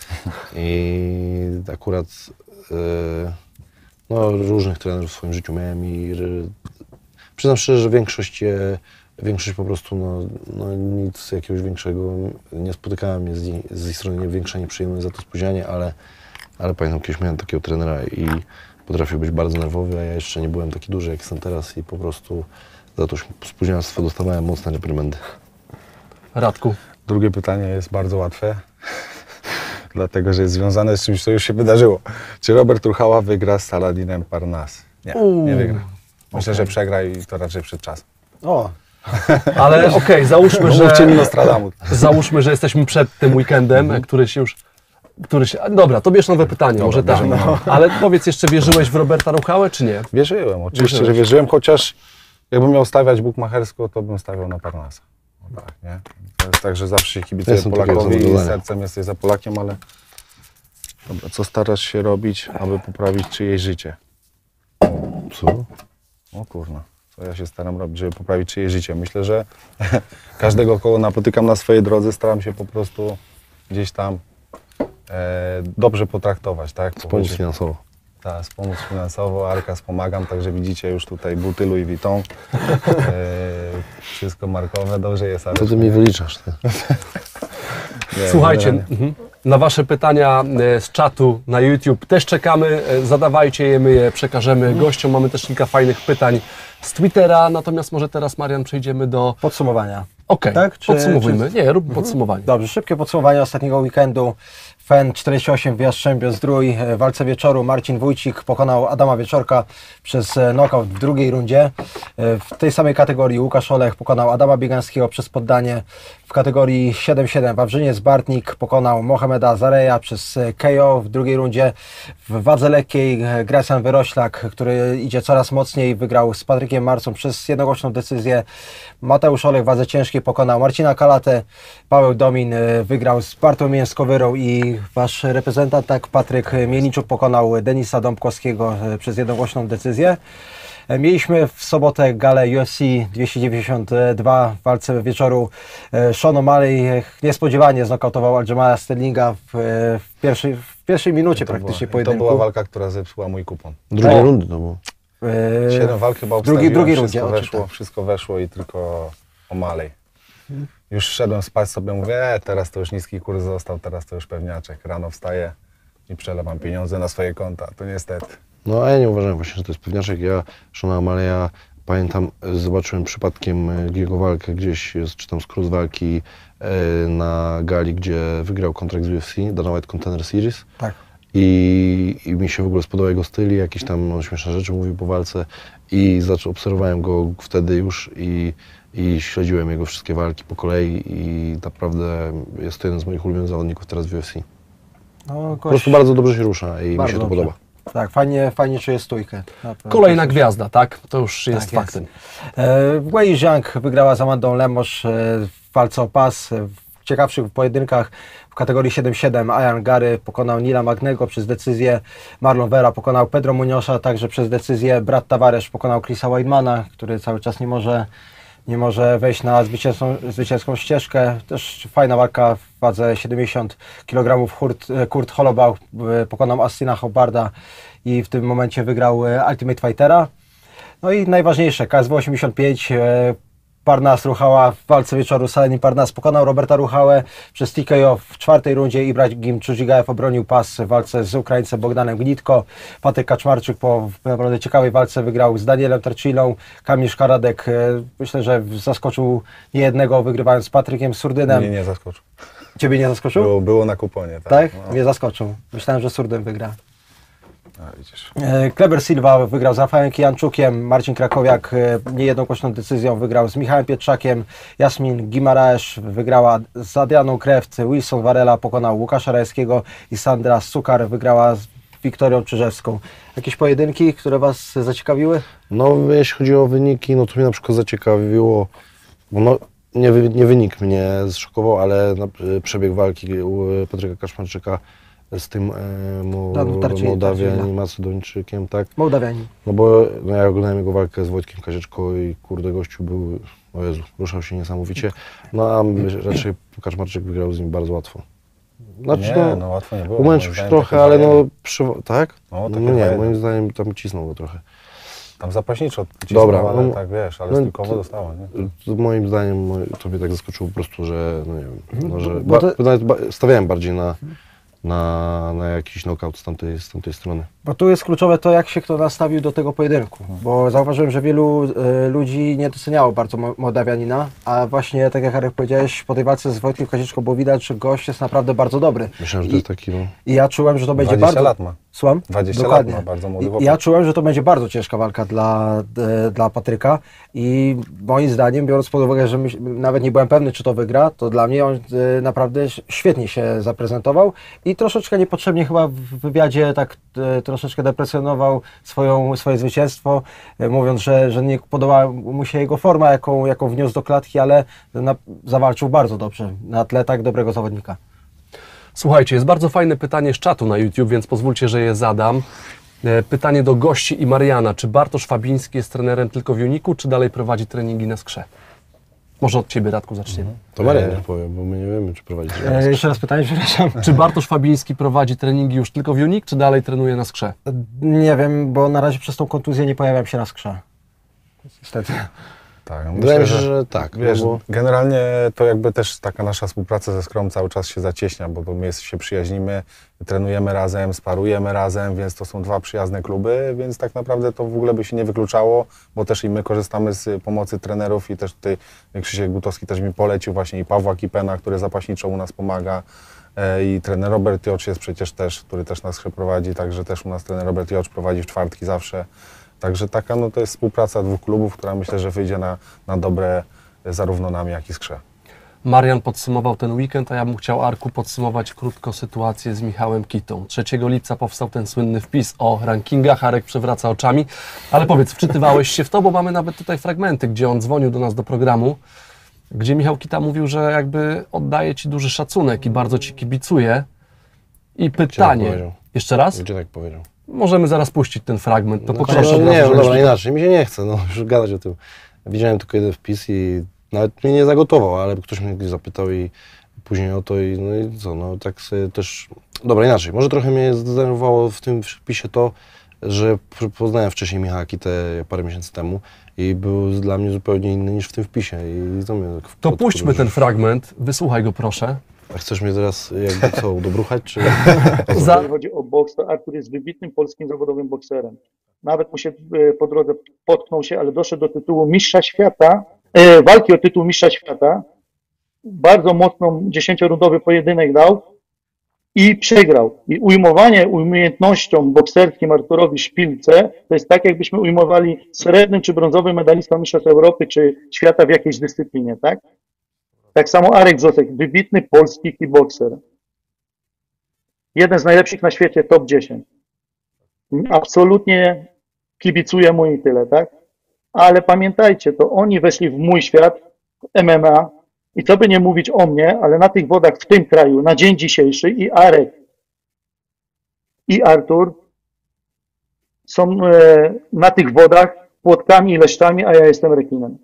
I akurat e, no, różnych trenerów w swoim życiu miałem i e, przyznam szczerze, że większość, je, większość po prostu no, no, nic jakiegoś większego nie spotykałem mnie z, jej- z jej strony nie większa nieprzyjemność za to spóźnienie, ale, ale pamiętam, kiedyś miałem takiego trenera i potrafił być bardzo nerwowy, a ja jeszcze nie byłem taki duży jak jestem teraz i po prostu za to spóźnialstwo dostawałem mocne reprymendy. Radku. Drugie pytanie jest bardzo łatwe, dlatego że jest związane z czymś, co już się wydarzyło. Czy Robert Truchała wygra z Saladinem Parnas? Nie, Uuu, nie wygra. Myślę, okej. że przegra i to raczej przed czasem. O, Ale okej, załóżmy, że... Mówcie mi Nostradamus. Załóżmy, że jesteśmy przed tym weekendem, który się już... Który się, a, dobra, to bierz nowe pytanie, może tak. bierzemy. Ale powiedz jeszcze, wierzyłeś w Roberta Ruchałę, czy nie? Wierzyłem, oczywiście, Wierzyłeś. że wierzyłem, chociaż Jakbym miał stawiać bukmachersko, to bym stawiał na Parnasa. No tak, nie? To jest tak, że zawsze się kibicuję Jestem takiego Polakowi i zadowolenia. sercem jesteś za Polakiem, ale dobra, co starasz się robić, aby poprawić czyjeś życie? Co? O kurna, co ja się staram robić, żeby poprawić czyjeś życie? Myślę, że każdego, kogo napotykam na swojej drodze, staram się po prostu gdzieś tam e, dobrze potraktować, tak? Pomóc Powiedzieć- finansowo. Tak, wspomóc finansowo, Arka wspomagam, także widzicie już tutaj buty Louis Vuitton, e, wszystko markowe, dobrze jest. Co Areczka, ty mi nie? wyliczasz? Ty? Nie, Słuchajcie, generalnie- mhm. na Wasze pytania e, z czatu na YouTube też czekamy. E, Zadawajcie je, my je przekażemy gościom. Mamy też kilka fajnych pytań z Twittera, natomiast może teraz, Marian, przejdziemy do... Podsumowania. Okej, Tak? Czy- podsumowujmy. czy- Nie, rób podsumowanie. Dobrze, szybkie podsumowanie ostatniego weekendu. F E N czterdzieści osiem, Wyjazd Szczębio-Zdrój. W walce wieczoru Marcin Wójcik pokonał Adama Wieczorka przez e, knockout w drugiej rundzie. E, W tej samej kategorii Łukasz Olech pokonał Adama Biegańskiego przez poddanie. W kategorii siedem siedem Wawrzyniec Bartnik pokonał Mohameda Zareja przez e, K O w drugiej rundzie. W wadze lekkiej e, Gracjan Wyroślak, który idzie coraz mocniej, wygrał z Patrykiem Marcą przez jednogłośną decyzję. Mateusz Olech w wadze ciężkiej pokonał Marcina Kalatę. Paweł Domin e, wygrał z Bartłomiejem Skowyrą i wasz reprezentant, tak, Patryk Mielniczuk pokonał Denisa Dąbkowskiego e, przez jednogłośną decyzję. E, Mieliśmy w sobotę galę U F C dwieście dziewięćdziesiąt dwa w walce wieczoru. E, Sean O'Malley e, niespodziewanie znokautował Aljamaina Sterlinga w, e, w, pierwszej, w pierwszej minucie To praktycznie była, pojedynku. to była walka, która zepsuła mój kupon. Drugiej O. rundy to było. E, Siedem walk chyba w drugiej, obstawiłem, drugiej wszystko rundzie. weszło, oczy, wszystko weszło i tylko O'Malley. Już szedłem spać sobie, mówię, e, teraz to już niski kurs został, teraz to już pewniaczek. Rano wstaję i przelewam pieniądze na swoje konta. To niestety. No a ja nie uważam właśnie, że to jest pewniaczek. Ja Shona O'Malley'a pamiętam, e, zobaczyłem przypadkiem e, jego walkę gdzieś, e, czy tam skrót walki e, na gali, gdzie wygrał kontrakt z U F C, Dana White Contender Series. tak. I, I mi się w ogóle spodobał jego styl, i jakieś tam no, śmieszne rzeczy mówił po walce i zaczął, obserwowałem go wtedy już i, i śledziłem jego wszystkie walki po kolei i naprawdę jest to jeden z moich ulubionych zawodników teraz w U F C. No, Po prostu bardzo dobrze się rusza i mi Bardzo się to dobrze. podoba. Tak, fajnie, fajnie czuje stójkę. Naprawdę. Kolejna gwiazda, tak? To już jest jest. faktem. E, Wei Zhang wygrała z Amandą Lemos e, w walce o pas. E, W ciekawszych pojedynkach w kategorii siedem siedem Ian Gary pokonał Nila Magnego przez decyzję. Marlon Vera pokonał Pedro Muniosa także przez decyzję. Brad Tavares pokonał Chrisa Weidmana, który cały czas nie może, nie może wejść na zwycięską, zwycięską ścieżkę. Też fajna walka w wadze siedemdziesiąt kilogramów. Kurt, Kurt Holobach e, pokonał Austina Hobarda i w tym momencie wygrał e, Ultimate Fightera. No i najważniejsze, K S W osiemdziesiąt pięć, e, Parnas Ruchała w walce wieczoru. Saleni Parnas pokonał Roberta Ruchałę przez T K O w czwartej rundzie. Ibrahim Czudzigajew obronił pas w walce z Ukraińcem Bogdanem Gnitko. Patryk Kaczmarczyk po naprawdę ciekawej walce wygrał z Danielem Tercilą. Kamil Szkaradek, e, myślę, że zaskoczył niejednego, wygrywając z Patrykiem Surdynem. Mnie nie zaskoczył. Ciebie nie zaskoczył? Było, było na kuponie, tak? Tak? No. Mnie zaskoczył. Myślałem, że Surdyn wygra. A, widzisz. E, Kleber Silva wygrał z Rafałem Kijanczukiem, Marcin Krakowiak e, niejednokośną decyzją wygrał z Michałem Pietrzakiem, Jasmin Gimaraesz wygrała z Adrianą Kreft, Wilson Varela pokonał Łukasza Rajewskiego i Sandra Sukar wygrała z Wiktorią Czyżewską. Jakieś pojedynki, które Was zaciekawiły? No jeśli chodzi o wyniki, no to mnie na przykład zaciekawiło, bo no, nie, wy- nie wynik mnie zszokował, ale na, przebieg walki u Patryka Kaczmarczyka z tym e, mu, Tam Tarci- Mołdawianin, Tarcina. Macedończykiem, tak? Mołdawiani. No bo no, ja oglądałem jego walkę z Wojtkiem Kazieczko i kurde gościu był, o Jezu, ruszał się niesamowicie. No a my- raczej Kaczmarczyk wygrał z nim bardzo łatwo. Znaczy, Nie, no, no łatwo nie było. umęczył Moim się zdaniem trochę, takie ale dwa no, jeden. przy, tak? No, No takie nie, dwa jeden. moim zdaniem tam cisnął go trochę. Tam zapaśniczo cisnął, Dobra, ale no, tak wiesz, ale no, stykowo to- dostało, nie? To Moim zdaniem mo- to mnie tak zaskoczyło po prostu, że no nie wiem, no, że Bo ba, to- nawet ba, stawiałem bardziej na, na, na jakiś knockout z tamtej, z tamtej strony. Bo tu jest kluczowe to, jak się kto nastawił do tego pojedynku. Bo zauważyłem, że wielu e, ludzi nie doceniało bardzo Mo- Mołdawianina, a właśnie, tak jak Arek powiedziałeś, po tej walce z Wojtkiem Kazieczką było widać, że gość jest naprawdę bardzo dobry. Myślałem, że I- to jest taki, no, I ja czułem, że to będzie dwadzieścia bardzo... lat ma. Słucham? dwadzieścia Dokładnie. lat ma, bardzo młody I- chłopak. Ja czułem, że to będzie bardzo ciężka walka dla, e, dla Patryka i moim zdaniem, biorąc pod uwagę, że myśl, nawet nie byłem pewny, czy to wygra, to dla mnie on e, naprawdę ś- świetnie się zaprezentował i troszeczkę niepotrzebnie chyba w wywiadzie tak e, troszeczkę deprecjonował swoją, swoje zwycięstwo, e, mówiąc, że, że nie podobała mu się jego forma, jaką, jaką wniósł do klatki, ale na, zawalczył bardzo dobrze na tle tak dobrego zawodnika. Słuchajcie, jest bardzo fajne pytanie z czatu na YouTube, więc pozwólcie, że je zadam. E, Pytanie do gości i Mariana. Czy Bartosz Fabiński jest trenerem tylko w Uniku, czy dalej prowadzi treningi na Skrze? Może od Ciebie, Radku, zaczniemy. To Marian niech powie, bo my nie wiemy, czy prowadzi. E, jeszcze raz pytanie, przepraszam. Czy Bartosz Fabiński prowadzi treningi już tylko w Unik, czy dalej trenuje na Skrze? Nie wiem, bo na razie przez tą kontuzję nie pojawiam się na Skrze. Niestety. Tak, no Wydaje mi myślę, się, że tak. Wiesz, no bo... generalnie to jakby też taka nasza współpraca ze Skrom cały czas się zacieśnia, bo to my się przyjaźnimy, trenujemy razem, sparujemy razem, więc to są dwa przyjazne kluby, więc tak naprawdę to w ogóle by się nie wykluczało, bo też i my korzystamy z pomocy trenerów i też tutaj Krzysiek Gutowski też mi polecił właśnie i Pawła Kipena, który zapaśniczo u nas pomaga, e, i trener Robert Jocz jest przecież też, który też nas prowadzi, także też u nas trener Robert Jocz prowadzi w czwartki zawsze. Także taka no, to jest współpraca dwóch klubów, która myślę, że wyjdzie na, na dobre zarówno nam, jak i Skrze. Marian podsumował ten weekend, a ja bym chciał, Arku, podsumować krótko sytuację z Michałem Kitą. trzeciego lipca powstał ten słynny wpis o rankingach, Arek przewraca oczami, ale powiedz, wczytywałeś się w to, bo mamy nawet tutaj fragmenty, gdzie on dzwonił do nas do programu, gdzie Michał Kita mówił, że jakby oddaje Ci duży szacunek i bardzo Ci kibicuje. I pytanie, powiedział? jeszcze raz? Gdzie tak powiedział? Możemy zaraz puścić ten fragment, to No, poproszę. no, od nie, razu, no żebyś- dobra, inaczej. Mi się nie chce no, już gadać o tym. Widziałem tylko jeden wpis i nawet mnie nie zagotował, ale ktoś mnie gdzieś zapytał i później o to i no i co, no tak sobie też... Dobra, inaczej. Może trochę mnie zdenerwowało w tym wpisie to, że poznałem wcześniej Michała Kitę parę miesięcy temu i był dla mnie zupełnie inny niż w tym wpisie. I to mnie tak To pod- puśćmy podróży. ten fragment, wysłuchaj go proszę. A chcesz mnie teraz jakby co, udobruchać, czy... Za... Jeżeli chodzi o boks, to Artur jest wybitnym polskim zawodowym bokserem. Nawet mu się e, po drodze potknął się, ale doszedł do tytułu mistrza świata, e, walki o tytuł mistrza świata. Bardzo mocną dziesięciorundowy pojedynek dał i przegrał. I ujmowanie umiejętnością bokserskim Arturowi Szpilce to jest tak, jakbyśmy ujmowali srebrny czy brązowy medalista mistrzostw Europy czy świata w jakiejś dyscyplinie, tak? Tak samo Arek Wrzosek, wybitny polski kickbokser. Jeden z najlepszych na świecie, top dziesięć. Absolutnie kibicuję mu i tyle, tak? Ale pamiętajcie, to oni weszli w mój świat, M M A i co by nie mówić o mnie, ale na tych wodach w tym kraju, na dzień dzisiejszy i Arek i Artur są e, na tych wodach płotkami i leszczami, a ja jestem rekinem.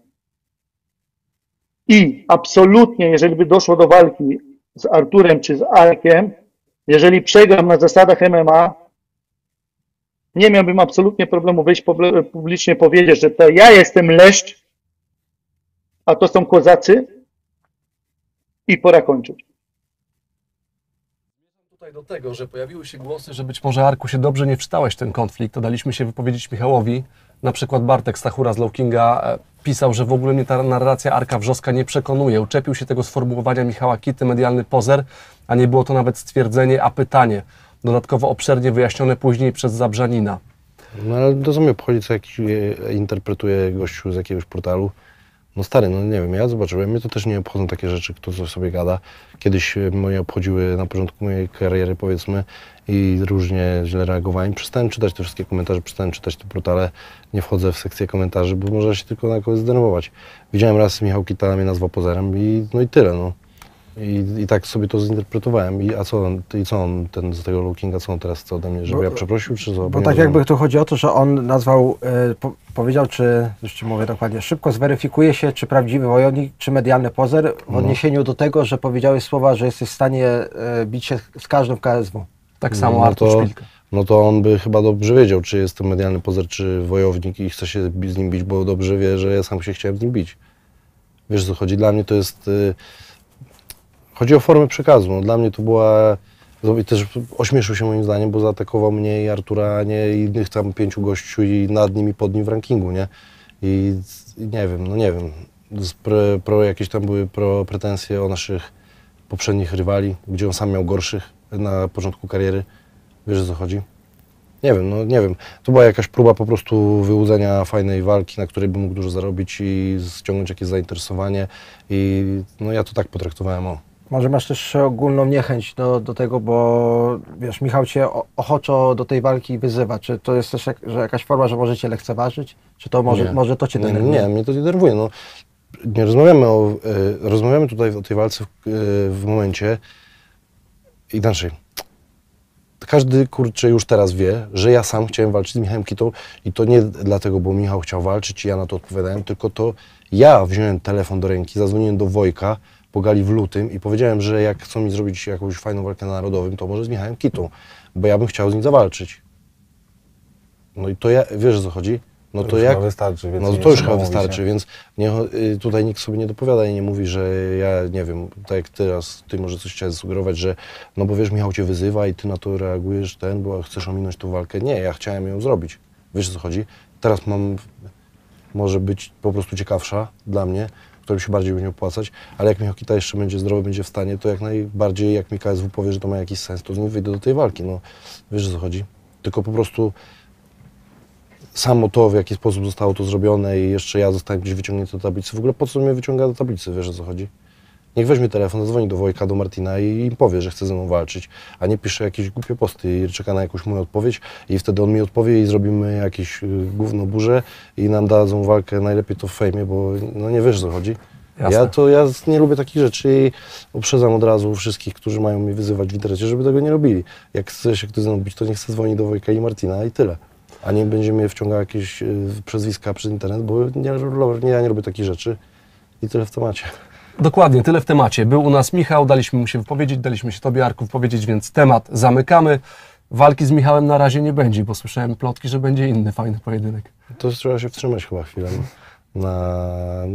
I absolutnie, jeżeli by doszło do walki z Arturem czy z Arkiem, jeżeli przegram na zasadach M M A, nie miałbym absolutnie problemu wyjść publi- publicznie powiedzieć, że to ja jestem leszcz, a to są kozacy i pora kończyć. Tutaj do tego, że pojawiły się głosy, że być może, Arku, się dobrze nie wczytałeś w ten konflikt, to daliśmy się wypowiedzieć Michałowi. Na przykład Bartek Stachura z Low Kinga e, pisał, że w ogóle mnie ta narracja Arka Wrzoska nie przekonuje. Uczepił się tego sformułowania Michała Kity, medialny pozer, a nie było to nawet stwierdzenie, a pytanie. Dodatkowo obszernie wyjaśnione później przez Zabrzanina. No ale to co mnie obchodzi, co jakiś e, interpretuje gościu z jakiegoś portalu. No stary, no nie wiem, ja zobaczyłem, mnie to też nie obchodzą takie rzeczy, kto co sobie gada. Kiedyś e, mnie obchodziły na początku mojej kariery, powiedzmy, i różnie źle reagowałem. Przestałem czytać te wszystkie komentarze, przestałem czytać te portale, nie wchodzę w sekcję komentarzy, bo może się tylko na kogoś zdenerwować. Widziałem raz, Michał Kita mnie nazwał pozerem i no i tyle, no. I, I tak sobie to zinterpretowałem. I, a co on, i co on, ten z tego Low Kinga, co on teraz chce ode mnie, żeby Bo- ja przeprosił, czy co? Bo nie tak rozumiem. jakby tu chodzi o to, że on nazwał, e, po, powiedział, czy, już ci mówię dokładnie, szybko zweryfikuje się, czy prawdziwy wojownik, czy medialny pozer, w No. odniesieniu do tego, że powiedziałeś słowa, że jesteś w stanie e, bić się z każdym w K S W. Tak samo No Artur to- Szpilka. No to on by chyba dobrze wiedział, czy jest to medialny pozer, czy wojownik i chce się bi- z nim bić, bo dobrze wie, że ja sam się chciałem z nim bić. Wiesz, co chodzi? Dla mnie to jest... Y, chodzi o formę przekazu. No, dla mnie to była... I też ośmieszył się moim zdaniem, bo zaatakował mnie i Artura, a nie innych tam pięciu gościu i nad nim i pod nim w rankingu, nie? I, i nie wiem, no nie wiem. Z pro, pro, jakieś tam były pro pretensje o naszych poprzednich rywali, gdzie on sam miał gorszych na początku kariery. Wiesz, o co chodzi? Nie wiem, no nie wiem. To była jakaś próba po prostu wyłudzenia fajnej walki, na której bym mógł dużo zarobić i ściągnąć jakieś zainteresowanie i no ja to tak potraktowałem, o. Może masz też ogólną niechęć do, do tego, bo wiesz, Michał cię o- ochoczo do tej walki wyzywa. Czy to jest też jak, że jakaś forma, że możecie lekceważyć? Czy to może, Nie. może to cię nie, denerwuje? nie, mnie to nie denerwuje. No, nie rozmawiamy o, e, rozmawiamy tutaj o tej walce w, e, w momencie inaczej. Każdy, kurczę, już teraz wie, że ja sam chciałem walczyć z Michałem Kitą i to nie dlatego, bo Michał chciał walczyć i ja na to odpowiadałem, tylko to ja wziąłem telefon do ręki, zadzwoniłem do Wojka, pogali w lutym i powiedziałem, że jak chcą mi zrobić jakąś fajną walkę na Narodowym, to może z Michałem Kitą, bo ja bym chciał z nim zawalczyć. No i to ja, wiesz o co chodzi? No To to już jak... chyba wystarczy, więcej No nie to już trzeba chyba mówić, wystarczy, nie? więc nie, y, tutaj nikt sobie nie dopowiada i nie mówi, że ja nie wiem, tak jak teraz, ty może coś chciałeś sugerować, że no bo wiesz, Michał cię wyzywa i ty na to reagujesz, ten, bo chcesz ominąć tą walkę. Nie, ja chciałem ją zrobić. Wiesz o co chodzi? Teraz mam, może być po prostu ciekawsza dla mnie, którym się bardziej będzie opłacać, ale jak Michał Kita jeszcze będzie zdrowy, będzie w stanie, to jak najbardziej, jak mi K S W powie, że to ma jakiś sens, to z nim wyjdę do tej walki, no wiesz o co chodzi? Tylko po prostu samo to, w jaki sposób zostało to zrobione i jeszcze ja zostałem gdzieś wyciągnięty do tablicy. W ogóle po co mnie wyciąga do tablicy, wiesz o co chodzi? Niech weźmie telefon, zadzwoni do Wojka, do Martina i im powie, że chce ze mną walczyć, a nie pisze jakieś głupie posty i czeka na jakąś moją odpowiedź i wtedy on mi odpowie i zrobimy jakieś y, gówno burzę i nam dadzą walkę, najlepiej to w fejmie, bo no nie wiesz o co chodzi. Jasne. Ja to ja nie lubię takich rzeczy i uprzedzam od razu wszystkich, którzy mają mnie wyzywać w internecie, żeby tego nie robili. Jak chce się ktoś ze mną bić, to niech chce dzwoni do Wojka i Martina i tyle. A nie będzie mnie wciągał jakieś y, przezwiska przez internet, bo nie, nie, ja nie robię takich rzeczy i tyle w temacie. Dokładnie, tyle w temacie. Był u nas Michał, daliśmy mu się wypowiedzieć, daliśmy się Tobie, Arku, wypowiedzieć, więc temat zamykamy. Walki z Michałem na razie nie będzie, bo słyszałem plotki, że będzie inny fajny pojedynek. To trzeba się wstrzymać chyba chwilę na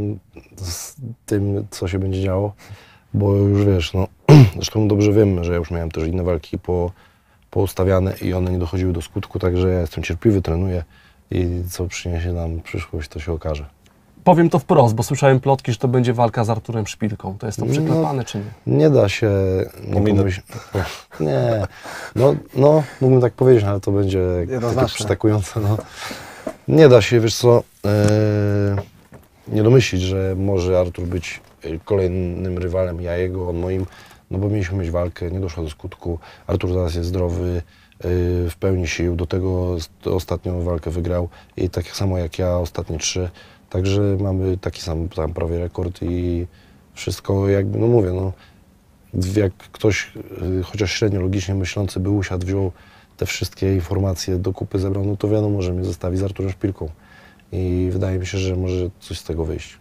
z tym, co się będzie działo, bo już wiesz, no, zresztą dobrze wiemy, że ja już miałem też inne walki po, poustawiane i one nie dochodziły do skutku, także ja jestem cierpliwy, trenuję i co przyniesie nam przyszłość, to się okaże. Powiem to wprost, bo słyszałem plotki, że to będzie walka z Arturem Szpilką. To jest to przyklepane, czy nie? Nie da się nie minut. pomyśleć. Nie, no, no mógłbym tak powiedzieć, ale to będzie takie Jednoznaczne. przytakujące. No. Nie da się, wiesz co, e, nie domyślić, że może Artur być kolejnym rywalem, ja jego, on moim, no bo mieliśmy mieć walkę, nie doszła do skutku. Artur zaraz jest zdrowy, e, w pełni sił, do tego ostatnią walkę wygrał i tak samo jak ja, ostatnie trzy. Także mamy taki sam tam prawie rekord i wszystko jakby, no mówię, no jak ktoś y, chociaż średnio logicznie myślący by usiadł, wziął te wszystkie informacje do kupy, zebrał, no to wiadomo, że mnie zostawi z Arturem Szpilką i wydaje mi się, że może coś z tego wyjść.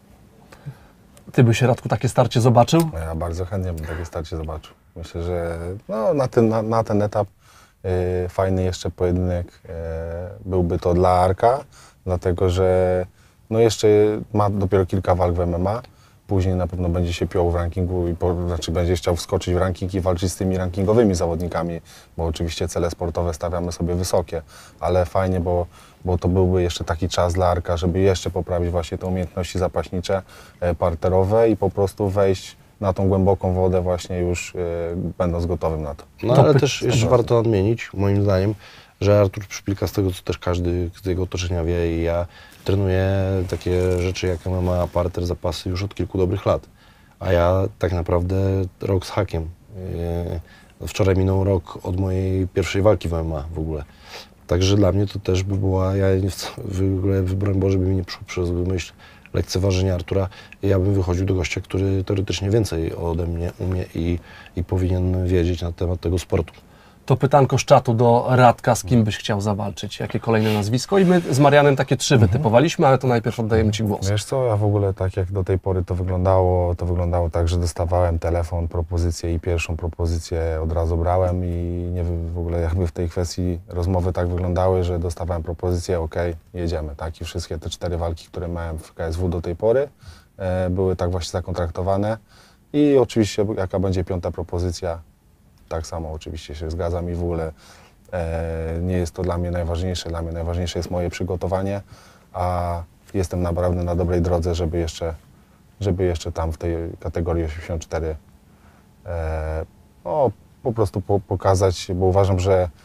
Ty byś, Radku, takie starcie zobaczył? Ja bardzo chętnie bym takie starcie zobaczył. Myślę, że no, na, ten, na, na ten etap y, fajny jeszcze pojedynek y, byłby to dla Arka, dlatego że no jeszcze ma dopiero kilka walk w M M A, później na pewno będzie się piął w rankingu, i po, znaczy będzie chciał wskoczyć w ranking i walczyć z tymi rankingowymi zawodnikami, bo oczywiście cele sportowe stawiamy sobie wysokie, ale fajnie, bo, bo to byłby jeszcze taki czas dla Arka, żeby jeszcze poprawić właśnie te umiejętności zapaśnicze, e, parterowe i po prostu wejść na tą głęboką wodę właśnie już e, będąc gotowym na to. No To ale py- też jeszcze warto nadmienić, moim zdaniem, że Artur Szpilka, z tego co też każdy z jego otoczenia wie i ja, trenuję takie rzeczy jak M M A, parter, zapasy już od kilku dobrych lat. A ja tak naprawdę rok z hakiem. Yy, Wczoraj minął rok od mojej pierwszej walki w M M A w ogóle. Także dla mnie to też by była, ja nie, w ogóle wybrałem, bo żeby mi nie przyszło przez myśl lekceważenia Artura, ja bym wychodził do gościa, który teoretycznie więcej ode mnie umie i, i powinien wiedzieć na temat tego sportu. To pytanko z czatu do Radka, z kim byś chciał zawalczyć? Jakie kolejne nazwisko? I my z Marianem takie trzy wytypowaliśmy, ale to najpierw oddajemy Ci głos. Wiesz co, ja w ogóle tak jak do tej pory to wyglądało, to wyglądało tak, że dostawałem telefon, propozycję i pierwszą propozycję od razu brałem i nie wiem, w ogóle jakby w tej kwestii rozmowy tak wyglądały, że dostawałem propozycję, ok, jedziemy, tak? I wszystkie te cztery walki, które miałem w K S W do tej pory, e, były tak właśnie zakontraktowane i oczywiście jaka będzie piąta propozycja, tak samo oczywiście się zgadzam i w ogóle e, nie jest to dla mnie najważniejsze. Dla mnie najważniejsze jest moje przygotowanie, a jestem naprawdę na dobrej drodze, żeby jeszcze, żeby jeszcze tam w tej kategorii osiemdziesiąt cztery e, no, po prostu po, pokazać, bo uważam, że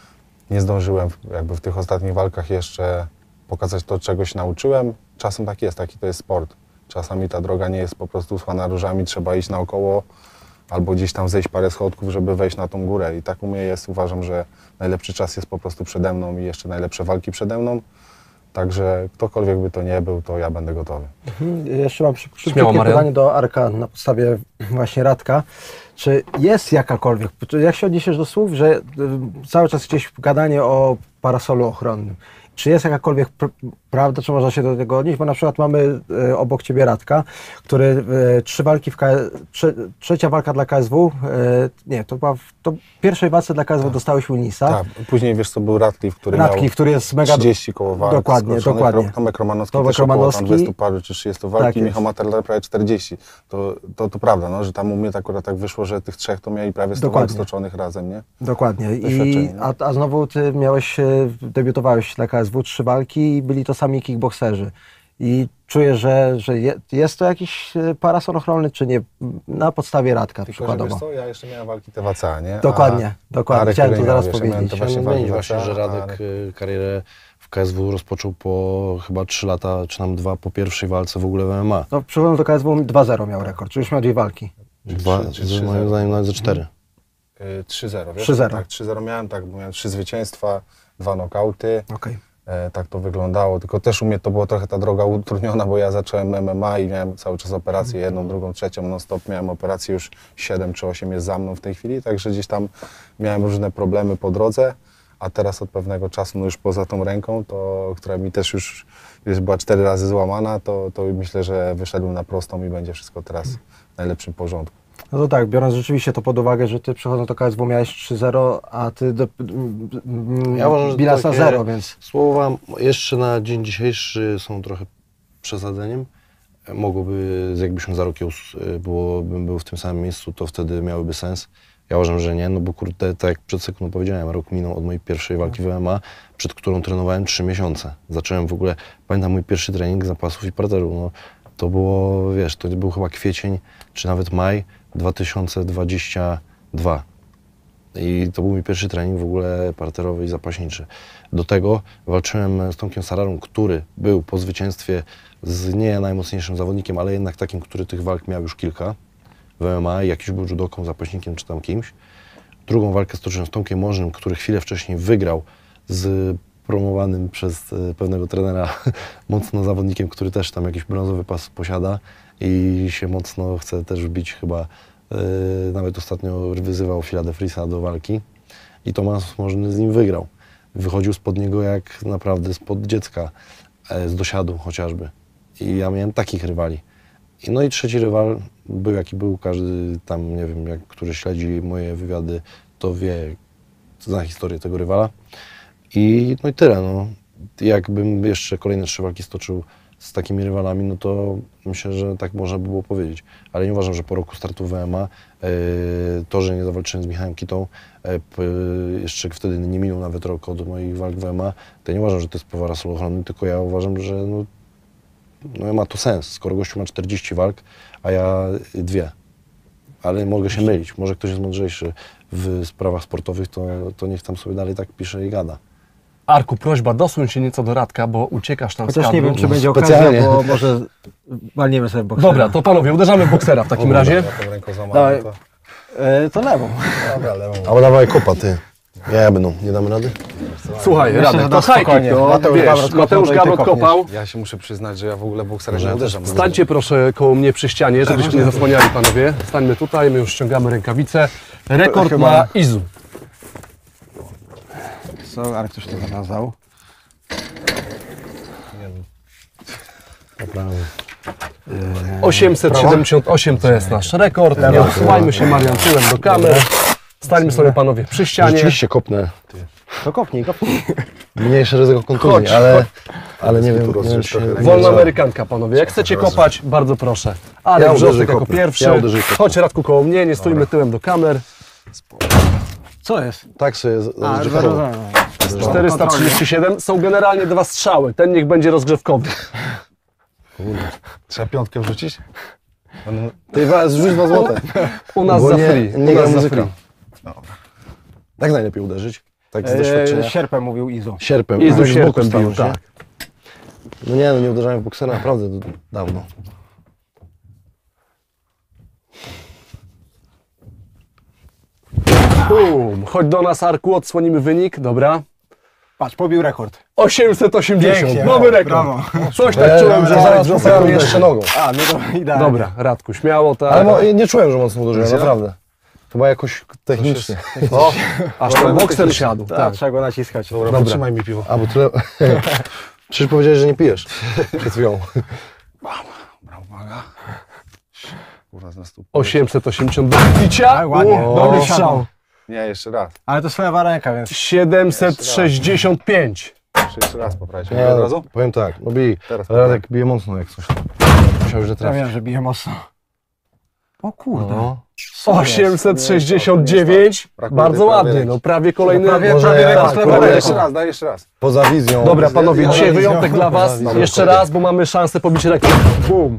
nie zdążyłem w- jakby w tych ostatnich walkach jeszcze pokazać to, czego się nauczyłem. Czasem tak jest, taki to jest sport. Czasami ta droga nie jest po prostu usłana różami, trzeba iść naokoło albo gdzieś tam zejść parę schodków, żeby wejść na tą górę. I tak u mnie jest. Uważam, że najlepszy czas jest po prostu przede mną i jeszcze najlepsze walki przede mną. Także ktokolwiek by to nie był, to ja będę gotowy. Mhm. Jeszcze mam szyb- szybkie Śmiało, Marian. pytanie do Arka na podstawie właśnie Radka. Czy jest jakakolwiek, czy jak się odniesiesz do słów, że y, cały czas gdzieś gadanie o parasolu ochronnym, czy jest jakakolwiek pr prawda, czy można się do tego odnieść? Bo na przykład mamy y, obok Ciebie Radka, który y, trzy walki w K trzy, trzecia walka dla K S W, y, nie, to była w to pierwszej walce dla K S W dostałeś Winisa. Tak, później wiesz co, był Radcliffe, który Radcliffe, miał który jest mega... trzydzieści koło walk. Dokładnie, skróconych. dokładnie. Tomek Romanowski Tomek też około Romanowski- tam dwudziestu paru czy trzydziestu walk Tak i jest. Michał Materla prawie czterdzieści. To, to, to prawda, no, że tam u mnie tak akurat tak wyszło, że tych trzech to mieli prawie sto walk Dokładnie. stoczonych razem, nie? Dokładnie. I, Doświadczenie, no. a, a znowu Ty miałeś, e, debiutowałeś dla K S W, trzy walki i byli to sami kickbokserzy. I czuję, że, że je, jest to jakiś e, parasol ochronny, czy nie? Na podstawie Radka Tylko, że przykładowo. wiesz co, ja jeszcze miałem walki T W C, nie? Dokładnie, A dokładnie. Arek Chciałem to miał, zaraz wiesz, ja miałem powiedzieć. to Chciałem właśnie wymienić walki właśnie, W C, że a Radek Arek- y, karierę w K S W rozpoczął po chyba trzy lata, czy tam dwa po pierwszej walce w ogóle w M M A. No, przychodząc do K S W dwa zero miał rekord, czy już miał dwie walki. Dwa, trzy- czy z- trzy moim zero. zdaniem nawet ze cztery. Y, trzy zero, wiesz? trzy zero. Tak, trzy zero miałem, tak, bo miałem trzy zwycięstwa, dwa nokauty. Okej. E, tak to wyglądało, tylko też u mnie to była trochę ta droga utrudniona, bo ja zacząłem M M A i miałem cały czas operację, jedną, drugą, trzecią, non stop miałem operację, już siedem czy osiem jest za mną w tej chwili, także gdzieś tam miałem różne problemy po drodze, a teraz od pewnego czasu, no już poza tą ręką, to, która mi też już jest, była cztery razy złamana, to, to myślę, że wyszedłem na prostą i będzie wszystko teraz w najlepszym porządku. No to tak, biorąc rzeczywiście to pod uwagę, że Ty przychodząc do K S W miałeś trzy zero, a Ty do, m, m, Ja uważam, że bilans na takie zero, więc... Słowa jeszcze na dzień dzisiejszy są trochę przesadzeniem. Mogłoby, jakbyśmy za rok ją s- było, bym był w tym samym miejscu, to wtedy miałyby sens. Ja uważam, że nie, no bo kurde, tak jak przed sekundą powiedziałem, rok minął od mojej pierwszej walki w M M A, przed którą trenowałem trzy miesiące. Zacząłem w ogóle, pamiętam mój pierwszy trening zapasów i parteru, no to było, wiesz, to był chyba kwiecień, czy nawet maj dwa tysiące dwudziesty drugi. I to był mój pierwszy trening w ogóle parterowy i zapaśniczy. Do tego walczyłem z Tomkiem Sararą, który był po zwycięstwie z nie najmocniejszym zawodnikiem, ale jednak takim, który tych walk miał już kilka w M M A, jakiś był judoką, zapaśnikiem czy tam kimś. Drugą walkę stoczyłem z Tomkiem Możnym, który chwilę wcześniej wygrał z promowanym przez e, pewnego trenera mocno zawodnikiem, który też tam jakiś brązowy pas posiada i się mocno chce też wbić chyba. Yy, nawet ostatnio wyzywał Phila de Vriesa do walki i Tomasz Możny z nim wygrał. Wychodził spod niego jak naprawdę spod dziecka, e, z dosiadu chociażby. I ja miałem takich rywali. I no i trzeci rywal był jaki był, każdy tam, nie wiem, jak, który śledzi moje wywiady, to wie, zna historię tego rywala. I no i tyle, no. Jakbym jeszcze kolejne trzy walki stoczył z takimi rywalami, no to myślę, że tak można by było powiedzieć. Ale nie uważam, że po roku startu w M M A, yy, to, że nie zawalczyłem z Michałem Kitą, yy, p- jeszcze wtedy nie minął nawet rok od moich walk w M M A, to ja nie uważam, że to jest parasol ochronny, tylko ja uważam, że no, no ma to sens, skoro gościu ma czterdzieści walk, a ja dwie. Ale mogę się mylić, może ktoś jest mądrzejszy w sprawach sportowych, to, to niech tam sobie dalej tak pisze i gada. Arku, prośba, dosuń się nieco do Radka, bo uciekasz tam z Chociaż kadru. nie wiem, czy no, będzie specjalnie. okazja, bo może walniemy sobie boksera. Dobra, to panowie, uderzamy w boksera w takim razie. Ja tą ręką Dawaj. złamaną, to... E, to lewą. Dobra, lewą. Albo dawaj kopa, ty. Ja, ja będą, nie damy rady? Słuchaj, Myślę, że Radek, na to high kick, spokojnie. to Mateusz wiesz, Gawrot kopnął, Mateusz to i ty Gawrot kopniesz. kopał. Ja się muszę przyznać, że ja w ogóle boksera Może nie ja też uderzam. Stańcie proszę koło mnie przy ścianie, żebyśmy nie zasłaniali panowie. Stańmy tutaj, my już ściągamy rękawice. Rekord Chyba- ma Izu. Co, Arek coś to zakazał? Naprawdę. osiemset siedemdziesiąt osiem to jest nasz rekord. Nie odsuwajmy się, Marian, tyłem do kamer. Stańmy sobie panowie przy ścianie. Rzeczywiście kopnę. To kopnij, kopnij. Mniejsze ryzyko kontuzji, Chodź, ale, ale nie wiem, nie wiem rozdziel czy... trochę Wolna Amerykanka, panowie. Jak chcecie kopać, bardzo proszę. Ale Ja Wrzosek uderzę jako kopnę. pierwszy. Ja uderzę kopnę. Chodź Radku koło mnie, nie stójmy tyłem do kamer. Co jest? Tak sobie z- A, rozgrzewkowo. zaraz, zaraz. czterysta trzydzieści siedem. Są generalnie dwa strzały. Ten niech będzie rozgrzewkowy. Trzeba piątkę wrzucić? No, Ty was, rzuć dwa złote. U nas Bo za nie- free. nie U gra nas za muzyka. free. Tak najlepiej uderzyć. Tak z E, doświadczenia. sierpem mówił Izu. Sierpem. Izu A, z boku sierpem stałeś, bił, nie? tak. No nie, no nie uderzałem w boksera naprawdę d- dawno. Bum. Chodź do nas, Arku, odsłonimy wynik, dobra. Patrz, pobił rekord. osiemset osiemdziesiąt, Pięknie, nowy rekord. brawo. Coś tak czułem, że zaraz zostawiam jeszcze nogą. A, no to idealnie. Dobra, Radku, śmiało, tak. Ale mo- nie czułem, że mocno uderzyłem, naprawdę. Chyba jakoś technicznie. O, aż ten bokser siadł. Tak, Tak. trzeba go naciskać. Dobra, Dobra. potrzymaj mi piwo. A, bo tyle... Przecież powiedziałeś, że nie pijesz przed chwilą. Dobra, uwaga. Kurwa, z nas tu... osiemset osiemdziesiąt do picia. Tak, ładnie. O, Dobry dobry strzał. Nie, jeszcze raz. Ale to swoja ręka, więc... siedemset sześćdziesiąt pięć. Jeszcze, jeszcze raz poprawić. Nie, Nie, od no, razu? powiem tak, no bij. Teraz Radek bije mocno jak coś. Musiałeś, że Ja trafić. wiem, że bije mocno. O kurde. No. osiemset sześćdziesiąt dziewięć. Brakuje Bardzo tej prawej ładnie, ręki. no prawie kolejny. Prawie- Może prawie tak, rekord, prawie prawie Daj rekord. jeszcze raz, daj jeszcze raz. Poza wizją. Dobra, panowie, Ja- dzisiaj ja- wyjątek dla was. Dobra, Jeszcze dobra. raz, bo mamy szansę pobić rekord. Bum.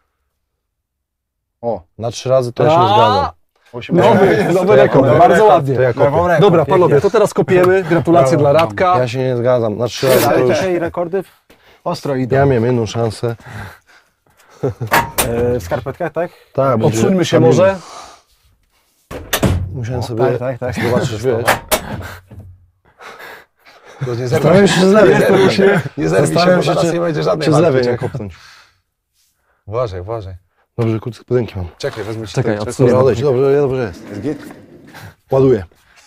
O, Na trzy razy to ja się nie zgadzam. osiem. Nowy, nowy rekord, Nowy bardzo rekord. ładnie. To ja kopię. Lewą ręką, Dobra, pięknie. panowie, to teraz kopiemy. Gratulacje dla Radka. Ja się nie zgadzam. Na trzy razy to Ale już... dzisiaj rekordy ostro idą. Ja miałem jedną szansę. E, w skarpetkach, tak? Tak, bo Odsuńmy się może. Musiałem sobie Tak, tak, tak. zobaczyć, wiesz. Nie Zastanawiam się, czy z lewej. Nie Zastanawiam się, teraz czy- nie będzie żadnej Czy z walki. lewej nie Czekaj. kopnąć. Uważaj, uważaj. Dobrze, krótkie podynki mam. Czekaj, wezmę ci Czekaj, to- odsuń. Dobra, odejdź, dobrze, dobrze jest. Jest git? Ładuję.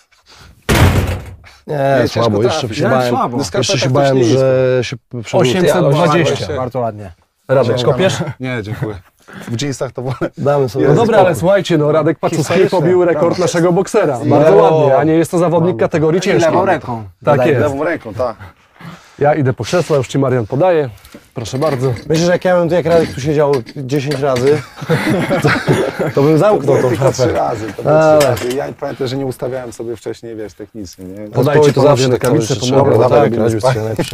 Nie, Nie, słabo, ciężko jeszcze trafić. się Nie, bałem, słabo. No jeszcze się skarpetek bałem, to ślizg. że się przewrócę. osiemset ale dwadzieścia. ładnie. Bardzo ładnie. Radek, kopiesz? Nie, dziękuję. W jeansach to wolę. Damy sobie No dobra, ale słuchajcie, no Radek Paczuski pobił rekord naszego boksera. Bardzo ładnie, a nie jest to zawodnik kategorii I lewą ciężkiej. ręką. Tak Dodajmy. jest. Lewą ręką, tak. Ja idę po krzesła, już ci Marian podaje. Proszę bardzo. Myślę, że jak ja bym tu jak Radek tu siedział dziesięć razy, to, to bym zamknął tą Tylko trzy szafę. razy. To było Ale- trzy razy. Ja pamiętam, że nie ustawiałem sobie wcześniej, wiesz, technicznie, nie? Podajcie to panowie zawsze tak rękawice, towarzyszy. pomogę. Dobra, Dawaj, tak, robimy Radziu, spa- jest najlepszy.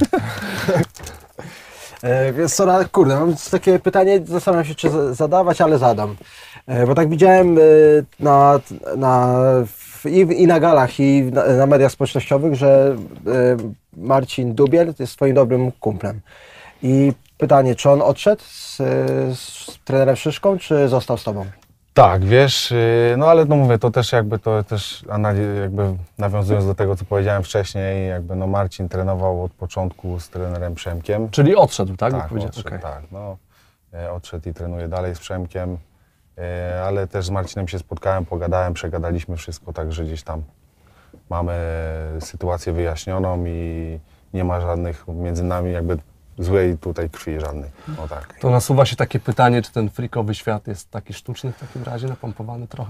E, Więc co, na- kurde, mam takie pytanie, zastanawiam się, czy za- zadawać, ale zadam. E, Bo tak widziałem e, na, na, w, i, i na galach, i na, na mediach społecznościowych, że e, Marcin Dubiel jest twoim dobrym kumplem. I pytanie, czy on odszedł z, z trenerem Szyszką, czy został z tobą? Tak, wiesz, yy, no ale no mówię, to też jakby to też analiz, jakby nawiązując do tego, co powiedziałem wcześniej, jakby no Marcin trenował od początku z trenerem Przemkiem. Czyli odszedł, tak? Tak, Powiedział- odszedł, okej. tak, no, e, odszedł i trenuje dalej z Przemkiem, e, ale też z Marcinem się spotkałem, pogadałem, przegadaliśmy wszystko, także gdzieś tam mamy sytuację wyjaśnioną i nie ma żadnych między nami jakby złej tutaj krwi żadnej, no tak. To nasuwa się takie pytanie, czy ten frikowy świat jest taki sztuczny w takim razie, napompowany trochę?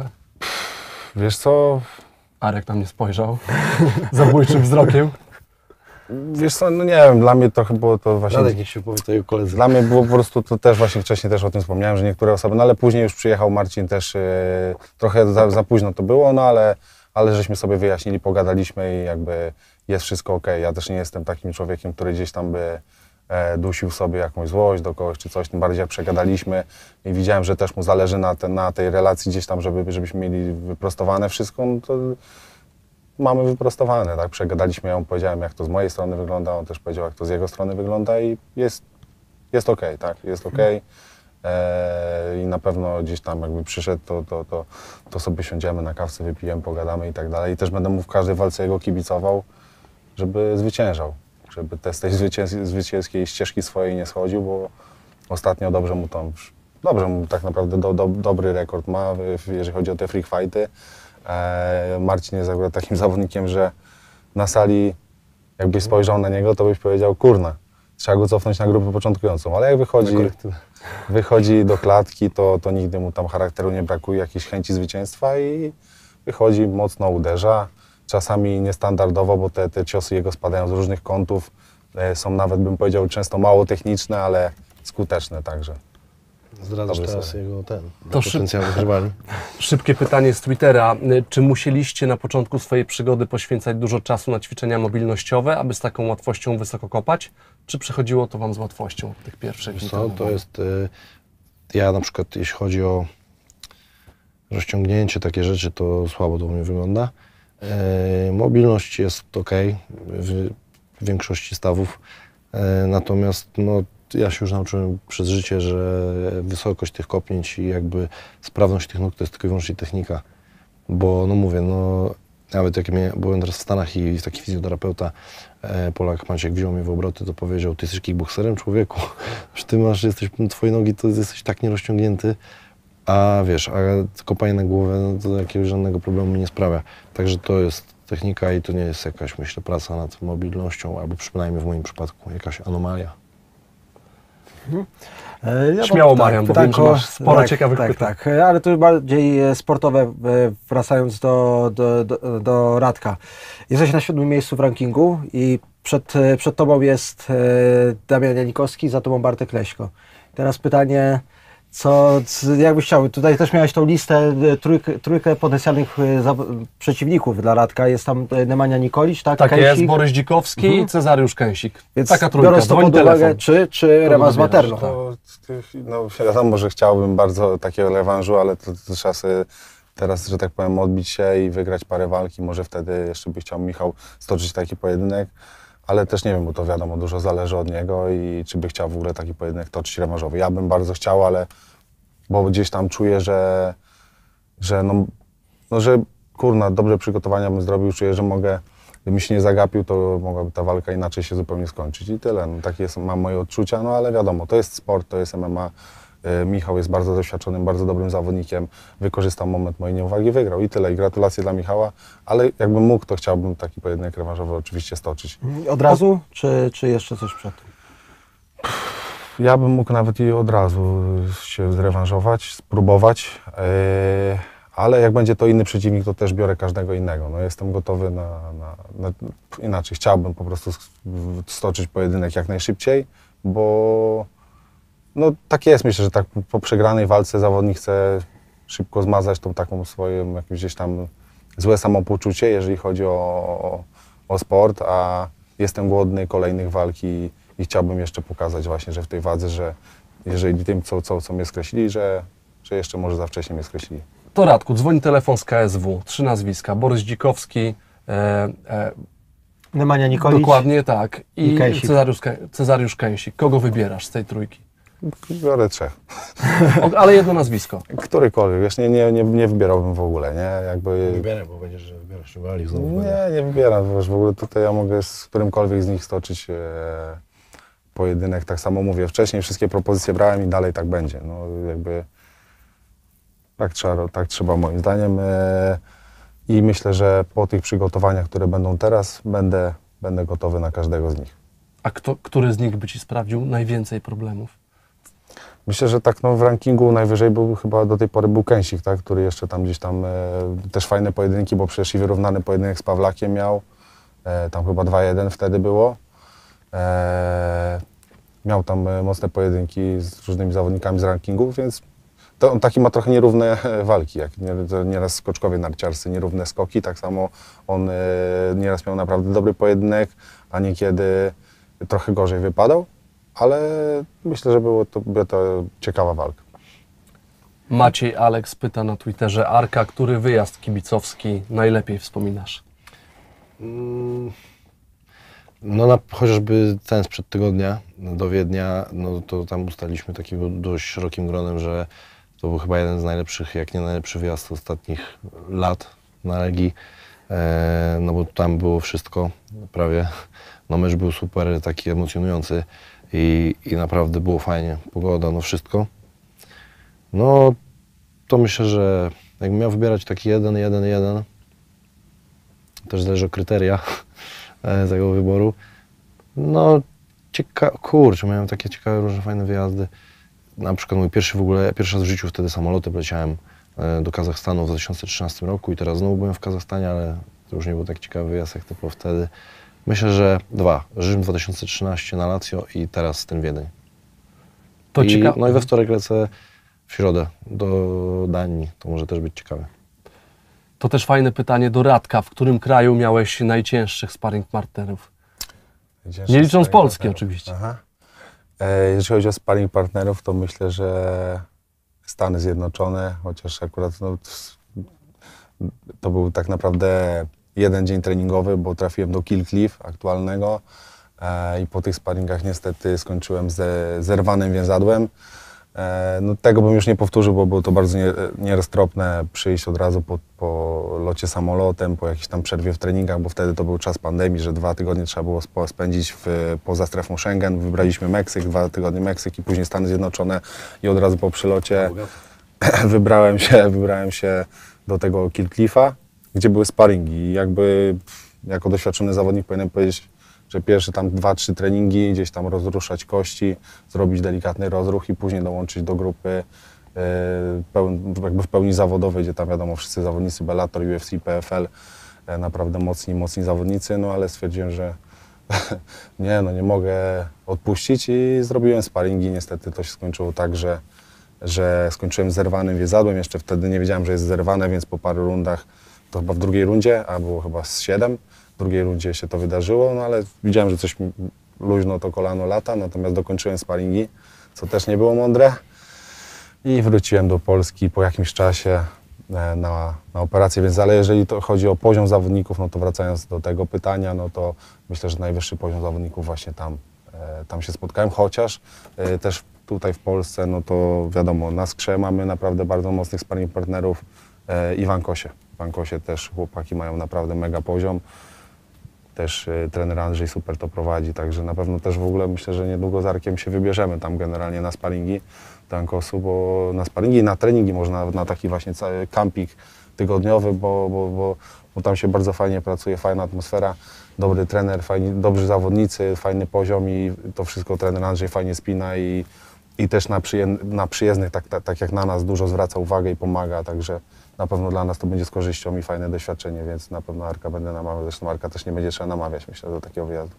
Wiesz co, Arek na mnie spojrzał zabójczym wzrokiem. wiesz co, no nie wiem, dla mnie to chyba to właśnie... Radek, niech się powie to jego koledzy. Dla mnie było po prostu, to też właśnie wcześniej też o tym wspomniałem, że niektóre osoby, no ale później już przyjechał Marcin też, e, trochę za, za późno to było, no ale, ale żeśmy sobie wyjaśnili, pogadaliśmy i jakby jest wszystko okej. Ja też nie jestem takim człowiekiem, który gdzieś tam by e, dusił sobie jakąś złość do kogoś czy coś, tym bardziej jak przegadaliśmy i widziałem, że też mu zależy na, te, na tej relacji gdzieś tam, żeby, żebyśmy mieli wyprostowane wszystko, no to mamy wyprostowane, tak? Przegadaliśmy, ja mu powiedziałem, jak to z mojej strony wygląda, on też powiedział, jak to z jego strony wygląda i jest, jest okej, tak? Jest okej. Eee, I na pewno gdzieś tam jakby przyszedł, to, to, to, to sobie siądziemy na kawce, wypijemy, pogadamy i tak dalej. I też będę mu w każdej walce jego kibicował, żeby zwyciężał, żeby te z tej zwycięs- zwycięskiej ścieżki swojej nie schodził, bo ostatnio dobrze mu tam, dobrze mu tak naprawdę do, do, dobry rekord ma, w- jeżeli chodzi o te freak fighty. Eee, Marcin jest akurat takim zawodnikiem, że na sali jakbyś spojrzał na niego, to byś powiedział, kurna, trzeba go cofnąć na grupę początkującą, ale jak wychodzi, wychodzi do klatki, to, to nigdy mu tam charakteru nie brakuje, jakiejś chęci zwycięstwa i wychodzi, mocno uderza, czasami niestandardowo, bo te, te ciosy jego spadają z różnych kątów, e, są nawet, bym powiedział, często mało techniczne, ale skuteczne także. Zdradzasz Dobry teraz sobie. jego ten, To szyb- potencjalnych rywali. Szybkie pytanie z Twittera. Czy musieliście na początku swojej przygody poświęcać dużo czasu na ćwiczenia mobilnościowe, aby z taką łatwością wysoko kopać? Czy przychodziło to wam z łatwością tych pierwszych Wiesz dni co, treningu? to jest, y, ja na przykład jeśli chodzi o rozciągnięcie, takie rzeczy, to słabo to u mnie wygląda, E, mobilność jest ok w większości stawów, e, natomiast no, ja się już nauczyłem przez życie, że wysokość tych kopnięć i jakby sprawność tych nóg to jest tylko i wyłącznie technika, bo no mówię, no nawet jak mnie, byłem teraz w Stanach i taki fizjoterapeuta, e, Polak Maciek wziął mnie w obroty, to powiedział, ty jesteś kickboxerem, człowieku, że ty masz, jesteś, twoje nogi to jesteś tak nierozciągnięty, a wiesz, a kopanie na głowę no, to jakiegoś żadnego problemu nie sprawia. Także to jest technika i to nie jest jakaś, myślę, praca nad mobilnością, albo przynajmniej w moim przypadku jakaś anomalia. E, ja Śmiało, mam, Marian, bo pytanko- wiem, że masz sporo tak, ciekawych tak, pytań. Tak, ale to bardziej e, sportowe, e, wracając do, do, do, do Radka. Jesteś na siódmym miejscu w rankingu i przed, e, przed tobą jest e, Damian Janikowski, za tobą Bartek Leśko. Teraz pytanie, co, c- jak byś chciał, tutaj też miałeś tą listę, e, trójkę, trójkę potencjalnych e, za, przeciwników dla Radka. Jest tam e, Nemanja Nikolić, tak? Tak jest, Kęsik? Borys Dzikowski Mhm. i Cezariusz Kęsik. Więc Taka trójka, biorąc to dzwoń pod uwagę, telefon. czy, czy rewanż z wybierasz? Materno. To, no, wiadomo, że chciałbym bardzo takiego rewanżu, ale to, to trzeba sobie teraz, że tak powiem, odbić się i wygrać parę walki. Może wtedy jeszcze by chciał Michał stoczyć taki pojedynek, ale też nie wiem, bo to wiadomo, dużo zależy od niego i czy by chciał w ogóle taki pojedynek toczyć rewanżowy. Ja bym bardzo chciał, ale bo gdzieś tam czuję, że, że no, no, że kurna, dobre przygotowania bym zrobił, czuję, że mogę, gdybym się nie zagapił, to mogłaby ta walka inaczej się zupełnie skończyć i tyle. No, takie są, mam moje odczucia, no ale wiadomo, to jest sport, to jest M M A. Y, Michał jest bardzo doświadczonym, bardzo dobrym zawodnikiem, wykorzystał moment mojej nieuwagi, wygrał i tyle. I gratulacje dla Michała, ale jakbym mógł, to chciałbym taki pojedynek rewanżowy oczywiście stoczyć. Od razu, czy, czy jeszcze coś przed tym? Ja bym mógł nawet i od razu się zrewanżować, spróbować, yy, ale jak będzie to inny przeciwnik, to też biorę każdego innego. No, jestem gotowy na, na, na... Inaczej, chciałbym po prostu stoczyć pojedynek jak najszybciej, bo no, tak jest. Myślę, że tak po przegranej walce zawodnik chce szybko zmazać tą taką swoją jakieś gdzieś tam złe samopoczucie, jeżeli chodzi o, o, o sport, a jestem głodny kolejnych walk i, i chciałbym jeszcze pokazać właśnie, że w tej wadze, że jeżeli tym, co, co, co mnie skreślili, że, że jeszcze może za wcześnie mnie skreślili. To Radku, dzwoni telefon z K S W, trzy nazwiska, Borys Dzikowski, e, e, Nemanja Nikolić. dokładnie tak, i, i Kęsik. Cezariusz, Kę- Cezariusz Kęsik. Kogo wybierasz z tej trójki? Biorę trzech. O, ale jedno nazwisko. Którykolwiek, wiesz, nie, nie, nie, nie wybierałbym w ogóle, nie? Jakby... Wybieraj, bo będziesz, że wybierasz się wali znowu. Nie, nie wybieram, wiesz, w ogóle tutaj ja mogę z którymkolwiek z nich stoczyć e, pojedynek. Tak samo mówię, wcześniej wszystkie propozycje brałem i dalej tak będzie. No jakby tak trzeba, tak trzeba moim zdaniem e, i myślę, że po tych przygotowaniach, które będą teraz, będę, będę gotowy na każdego z nich. A kto, który z nich by Ci sprawił najwięcej problemów? Myślę, że tak no, w rankingu najwyżej był chyba do tej pory był Kęsik, tak, który jeszcze tam gdzieś tam e, też fajne pojedynki, bo przecież i wyrównany pojedynek z Pawlakiem miał, e, tam chyba dwa jeden wtedy było. E, miał tam e, mocne pojedynki z różnymi zawodnikami z rankingu, więc to on taki ma trochę nierówne e, walki, jak nie, to nieraz skoczkowie narciarscy, nierówne skoki, tak samo on e, nieraz miał naprawdę dobry pojedynek, a niekiedy trochę gorzej wypadał. Ale myślę, że było to, była to ciekawa walka. Maciej Alex pyta na Twitterze, Arka, który wyjazd kibicowski najlepiej wspominasz? Mm, No na, chociażby ten sprzed tygodnia do Wiednia, no to tam ustaliliśmy takim dość szerokim gronem, że to był chyba jeden z najlepszych, jak nie najlepszy wyjazd ostatnich lat na Legii. E, no bo tam było wszystko prawie. No mecz był super, taki emocjonujący i, i naprawdę było fajnie. Pogoda, no wszystko. No to myślę, że jakbym miał wybierać taki jeden, jeden, jeden, też zależy od kryteria tego wyboru. No, cieka... kurczę, miałem takie ciekawe, różne fajne wyjazdy. Na przykład mój pierwszy w ogóle, pierwszy raz w życiu wtedy samolotem leciałem do Kazachstanu w dwa tysiące trzynastym roku i teraz znowu byłem w Kazachstanie, ale to już nie był tak ciekawy wyjazd jak to było wtedy. Myślę, że dwa. Rzym dwa tysiące trzynaście na Lazio i teraz ten Wiedeń. To I, ciekawe. no i we wtorek lecę w środę do Danii. To może też być ciekawe. To też fajne pytanie do Radka. W którym kraju miałeś najcięższych sparring partnerów? Nie licząc Polski oczywiście. Aha. E, jeżeli chodzi o sparring partnerów, to myślę, że Stany Zjednoczone, chociaż akurat no, to był tak naprawdę jeden dzień treningowy, bo trafiłem do Kill Cliff aktualnego e, i po tych sparingach niestety skończyłem ze zerwanym więzadłem. E, no, tego bym już nie powtórzył, bo było to bardzo nie, nieroztropne przyjść od razu po, po locie samolotem, po jakiejś tam przerwie w treningach, bo wtedy to był czas pandemii, że dwa tygodnie trzeba było spo, spędzić w, poza strefą Schengen. Wybraliśmy Meksyk, dwa tygodnie Meksyk i później Stany Zjednoczone i od razu po przylocie wybrałem się, wybrałem się do tego Kill Cliffa, gdzie były sparingi i jakby jako doświadczony zawodnik powinienem powiedzieć, że pierwsze tam dwa, trzy treningi, gdzieś tam rozruszać kości, zrobić delikatny rozruch i później dołączyć do grupy yy, pełn, jakby w pełni zawodowej, gdzie tam wiadomo wszyscy zawodnicy Bellator, U F C, P F L, yy, naprawdę mocni, mocni zawodnicy, no ale stwierdziłem, że nie, no nie mogę odpuścić i zrobiłem sparingi. Niestety to się skończyło tak, że, że skończyłem z zerwanym więzadłem, jeszcze wtedy nie wiedziałem, że jest zerwane, więc po paru rundach, to chyba w drugiej rundzie, a było chyba z siedem, w drugiej rundzie się to wydarzyło, no ale widziałem, że coś mi luźno to kolano lata, natomiast dokończyłem sparingi, co też nie było mądre i wróciłem do Polski po jakimś czasie na, na operację, więc ale jeżeli to chodzi o poziom zawodników, no to wracając do tego pytania, no to myślę, że najwyższy poziom zawodników właśnie tam, tam się spotkałem, chociaż też tutaj w Polsce, no to wiadomo, na Skrze mamy naprawdę bardzo mocnych sparring partnerów i w Ankosie. W Ankosie też chłopaki mają naprawdę mega poziom. Też y, trener Andrzej super to prowadzi, także na pewno też w ogóle myślę, że niedługo z Arkiem się wybierzemy tam generalnie na sparingi do Ankosu, bo na sparingi i na treningi można nawet na taki właśnie cały kampik tygodniowy, bo, bo, bo, bo tam się bardzo fajnie pracuje, fajna atmosfera, dobry trener, fajni, dobrzy zawodnicy, fajny poziom i to wszystko trener Andrzej fajnie spina i, i też na, przyje, na przyjezdnych, tak, tak, tak jak na nas, dużo zwraca uwagę i pomaga, także na pewno dla nas to będzie z korzyścią i fajne doświadczenie, więc na pewno Arka będę namawiał, zresztą Arka też nie będzie trzeba namawiać, myślę, do takiego wyjazdu.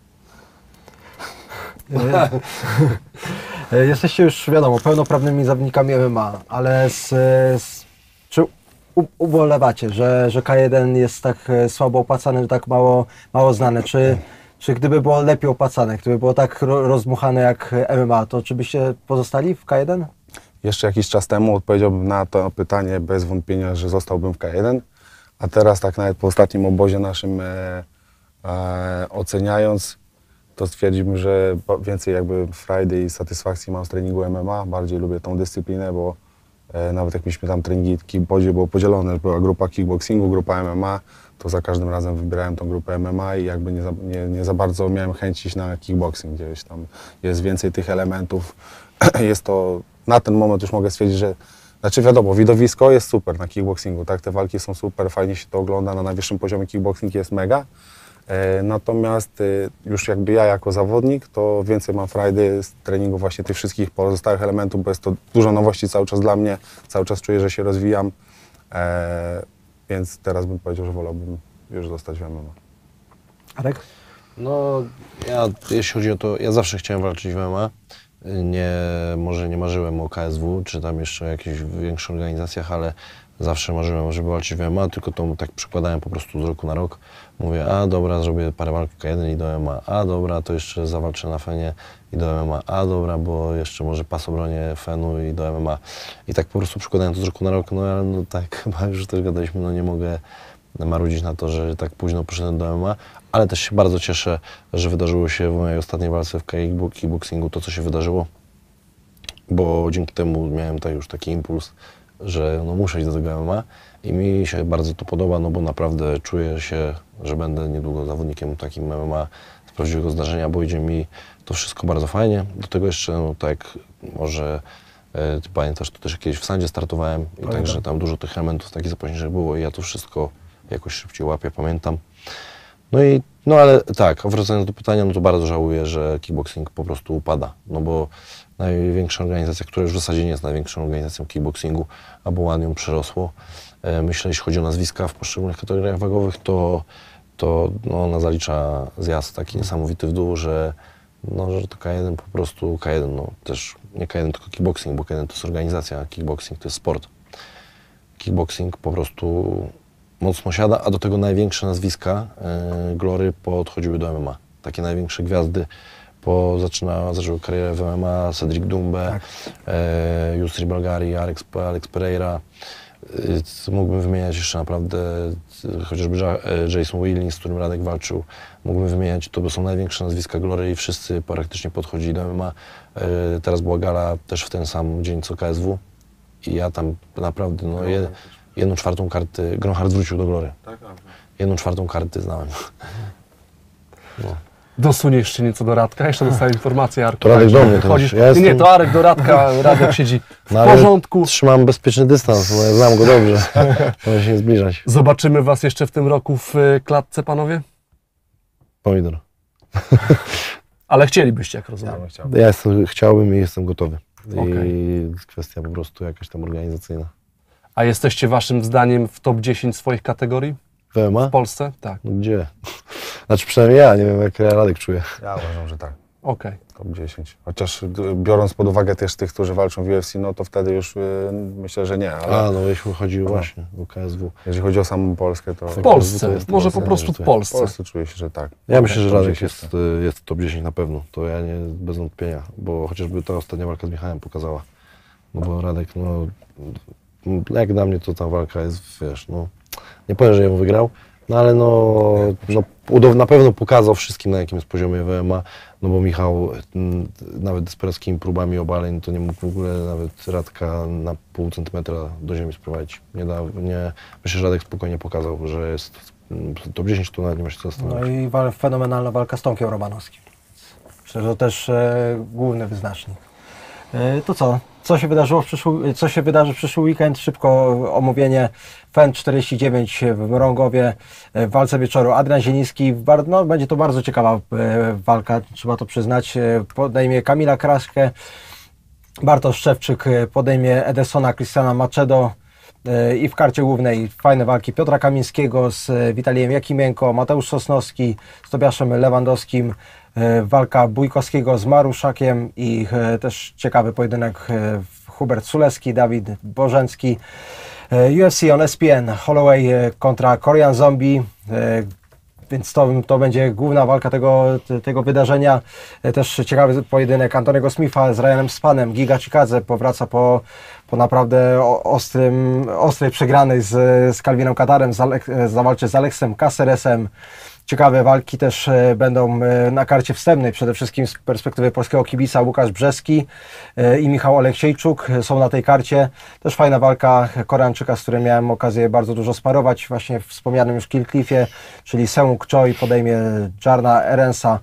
Jesteście już, wiadomo, pełnoprawnymi zawodnikami M M A, ale z, z, czy u, ubolewacie, że, że K jeden jest tak słabo opłacany, że tak mało, mało znane? Czy, czy gdyby było lepiej opłacane, gdyby było tak ro, rozmuchane jak M M A, to czy byście pozostali w K jeden? Jeszcze jakiś czas temu odpowiedziałbym na to pytanie bez wątpienia, że zostałbym w K jeden, a teraz tak nawet po ostatnim obozie naszym e, e, oceniając, to stwierdzimy, że więcej jakby frajdy i satysfakcji mam z treningu M M A, bardziej lubię tą dyscyplinę, bo e, nawet jak mieliśmy tam treningi, kickboxie było podzielone, była grupa kickboxingu, grupa M M A, to za każdym razem wybierałem tą grupę M M A i jakby nie za, nie, nie za bardzo miałem chęć iść na kickboxing, gdzieś tam jest więcej tych elementów, jest to na ten moment już mogę stwierdzić, że znaczy wiadomo, widowisko jest super na kickboxingu, tak, te walki są super, fajnie się to ogląda, na najwyższym poziomie kickboxing jest mega, e, natomiast e, już jakby ja jako zawodnik, to więcej mam frajdy z treningu właśnie tych wszystkich pozostałych elementów, bo jest to dużo nowości cały czas dla mnie, cały czas czuję, że się rozwijam, e, więc teraz bym powiedział, że wolałbym już zostać w M M A. Arek? No, ja, jeśli chodzi o to, ja zawsze chciałem walczyć w M M A. Nie, może nie marzyłem o K S W, czy tam jeszcze o jakichś większych organizacjach, ale zawsze marzyłem, żeby walczyć w M M A, tylko to tak przekładałem po prostu z roku na rok. Mówię, a dobra, zrobię parę walk w K jeden i do M M A, a dobra, to jeszcze zawalczę na Fenie i do M M A, a dobra, bo jeszcze może pas obronie Fenu i do M M A. I tak po prostu przekładałem to z roku na rok, no ale no tak chyba już też gadaliśmy, no nie mogę marudzić na to, że tak późno poszedłem do M M A, ale też się bardzo cieszę, że wydarzyło się w mojej ostatniej walce w kickboxingu to, co się wydarzyło, bo dzięki temu miałem tak już taki impuls, że no muszę iść do tego M M A i mi się bardzo to podoba, no bo naprawdę czuję się, że będę niedługo zawodnikiem takim M M A z prawdziwego zdarzenia, bo idzie mi to wszystko bardzo fajnie. Do tego jeszcze, no tak, może e, ty pamiętasz, to też kiedyś w Sandzie startowałem i Pamiętam. także tam dużo tych elementów takich zapośrednich było i ja to wszystko jakoś szybciej łapię, pamiętam. No i, no ale tak, wracając do pytania, no to bardzo żałuję, że kickboxing po prostu upada, no bo największa organizacja, która już w zasadzie nie jest największą organizacją kickboxingu, a Bołan ją przerosło. E, myślę, jeśli chodzi o nazwiska w poszczególnych kategoriach wagowych, to, to no, ona zalicza zjazd taki niesamowity w dół, że, no, że to K jeden po prostu, K jeden, no też nie K jeden, tylko kickboxing, bo K jeden to jest organizacja, a kickboxing to jest sport. Kickboxing po prostu mocno siada, a do tego największe nazwiska e, Glory podchodziły do M M A. Takie największe gwiazdy, bo zaczyna, zaczęły karierę w M M A, Cedric Doumbé, Tak. e, Yusri Belgari, Alex, Alex Pereira. y, mógłbym wymieniać jeszcze naprawdę y, chociażby Ja- y, Jason Willings, z którym Radek walczył. Mógłbym wymieniać, to są największe nazwiska Glory i wszyscy praktycznie podchodzili do M M A. Y, teraz była gala też w ten sam dzień co K S W i ja tam naprawdę no, je, jedną czwartą karty, Gronhardt wrócił do Glory. Tak, tak. Jedną czwartą karty znałem. No. Dosunie jeszcze nieco do Radka, jeszcze dostałem informację, Arku. To Radek tak, do że mnie teraz. chodzisz- Ja Nie, nie, jestem- to Arek do Radka, Radek siedzi w No, ale porządku. Trzymam bezpieczny dystans, bo ja znam go dobrze. Możemy się nie zbliżać. Zobaczymy Was jeszcze w tym roku w y, klatce, panowie? Pomidor. Ale chcielibyście, jak rozumiem. Ja bym chciał. Ja jestem, chciałbym i jestem gotowy. I Okej. kwestia po prostu jakaś tam organizacyjna. A jesteście Waszym zdaniem w top dziesięć swoich kategorii W M M A? w Polsce? Tak, No gdzie? Znaczy przynajmniej ja, nie wiem jak Radek czuje. Ja uważam, że tak. okej. Top dziesięć. Chociaż y, biorąc pod uwagę też tych, którzy walczą w U F C, no to wtedy już y, myślę, że nie. Ale A, no jeśli chodzi właśnie o K S W. jeżeli chodzi o samą Polskę, to W To Polsce, jest może Polsce, po prostu w to jest- w Polsce. Polsce czuję się, że tak. Ja myślę, że top Radek dziesięć jest, y, jest top dziesięć na pewno. To ja nie bez wątpienia, bo chociażby ta ostatnia walka z Michałem pokazała. No bo Radek, no m, jak dla mnie to ta walka jest, wiesz, no nie powiem, że ją wygrał, no ale no, no udow- na pewno pokazał wszystkim, na jakim jest poziomie W M A, no bo Michał m, nawet desperackimi próbami obaleń to nie mógł w ogóle nawet Radka na pół centymetra do ziemi sprowadzić. Nie da, nie, myślę, że Radek spokojnie pokazał, że jest m, top dziesięć, to nawet nie ma się co No zastanowić. i wa- fenomenalna walka z Tomkiem Romanowskim. Myślę, że to też e, główny wyznacznik. E, to co? Co się wydarzyło w przyszły, co się wydarzy w przyszły weekend? Szybko omówienie. F E N czterdzieści dziewięć w Mrągowie, e, w walce wieczoru Adrian Zieliński. Bar- No, będzie to bardzo ciekawa e, walka, trzeba to przyznać. E, podejmie Kamila Kraszkę. Bartosz Szewczyk e, podejmie Edersona Christiana Macedo. E, I w karcie głównej fajne walki Piotra Kamińskiego z e, Witalijem Jakimienko, Mateusz Sosnowski z Tobiaszem Lewandowskim, e, walka Bójkowskiego z Maruszakiem i e, też ciekawy pojedynek e, Hubert Sulewski, Dawid Bożencki. E, U F C on S P N, Holloway e, kontra Korean Zombie. E, Więc to, to będzie główna walka tego, te- tego wydarzenia. E, Też ciekawy pojedynek Antoniego Smitha z Ryanem Spanem. Giga Chikadze powraca po, po naprawdę o- ostrym, ostrej przegranej z, z Calvinem Katarem, z Alek- zawalczy z Aleksem Caceresem. Ciekawe walki też e, będą e, na karcie wstępnej, przede wszystkim z perspektywy polskiego kibica Łukasz Brzeski e, i Michał Oleksiejczuk e, są na tej karcie. Też fajna walka Koreańczyka, z którym miałem okazję bardzo dużo sparować, właśnie w wspomnianym już Kill Cliffie, czyli Seung Choi podejmie Jarna Erensa.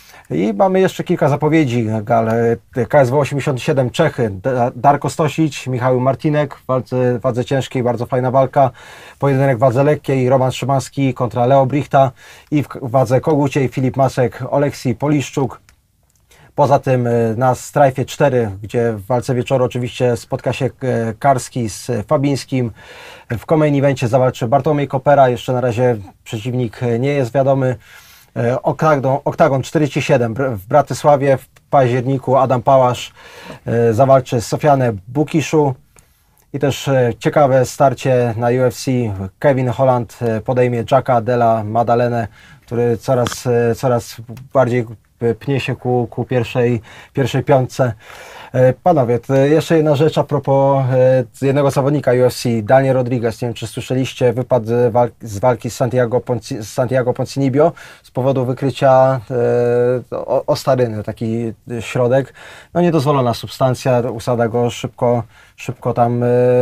I mamy jeszcze kilka zapowiedzi gal. K S W osiemdziesiąt siedem Czechy, Da- Darko Stosić, Michał Martinek w walce, wadze ciężkiej, bardzo fajna walka. Pojedynek w wadze lekkiej, Roman Szymański kontra Leo Brichta i w k- wadze koguciej Filip Masek, Oleksij Poliszczuk. Poza tym y, na Strajfie cztery, gdzie w walce wieczoru oczywiście spotka się e, Karski z Fabińskim. W main evencie zawalczy Bartłomiej Kopera, jeszcze na razie przeciwnik e, nie jest wiadomy. E, Oktagon, Oktagon czterdzieści siedem br- w Bratysławie w październiku Adam Pałasz e, zawalczy z Sofianem Bukiszu. I też e, ciekawe starcie na U F C. Kevin Holland e, podejmie Jacka Della Maddalene, który coraz, e, coraz bardziej e, pnie się ku, ku pierwszej, pierwszej piątce. E, Panowie, to jeszcze jedna rzecz a propos e, z jednego zawodnika U F C, Daniel Rodriguez. Nie wiem, czy słyszeliście, wypadł z walki z, walki z Santiago, Ponci, z Santiago Poncinibio z powodu wykrycia e, o- ostaryny, taki e, środek. No niedozwolona substancja, usada go szybko, szybko tam e,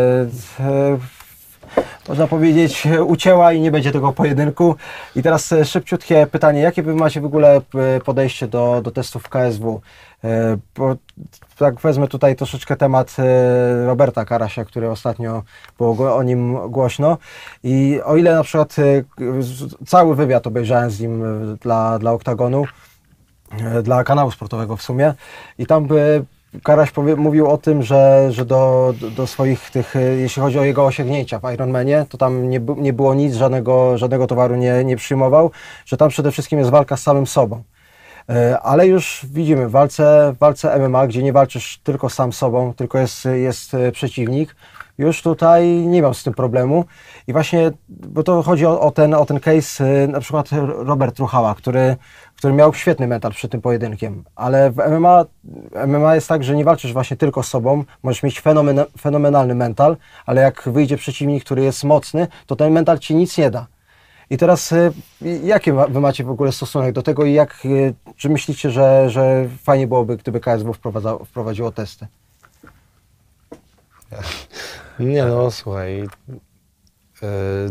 e, można powiedzieć, ucięła i nie będzie tego pojedynku. I teraz e, szybciutkie pytanie, jakie wy macie w ogóle e, podejście do, do testów K S W? E, Bo tak wezmę tutaj troszeczkę temat e, Roberta Karasia, który ostatnio było go- o nim głośno. I o ile na przykład e, z- cały wywiad obejrzałem z nim e, dla, dla Oktagonu, e, dla kanału sportowego w sumie, i tam by Karaś powie, mówił o tym, że, że do, do, do swoich tych, e, jeśli chodzi o jego osiągnięcia w Ironmanie, to tam nie, bu- nie było nic, żadnego, żadnego towaru nie, nie przyjmował, że tam przede wszystkim jest walka z samym sobą. E, Ale już widzimy w walce, w walce M M A, gdzie nie walczysz tylko sam sobą, tylko jest, jest e, przeciwnik, już tutaj nie miał z tym problemu. I właśnie, bo to chodzi o, o, ten, o ten case, e, na przykład Robert Truchała, który który miał świetny mental przed tym pojedynkiem, ale w M M A, M M A jest tak, że nie walczysz właśnie tylko z sobą, możesz mieć fenomen, fenomenalny mental, ale jak wyjdzie przeciwnik, który jest mocny, to ten mental ci nic nie da. I teraz y, jaki wy macie w ogóle stosunek do tego i jak, y, czy myślicie, że, że fajnie byłoby, gdyby K S W wprowadziło testy? Nie no, słuchaj, e,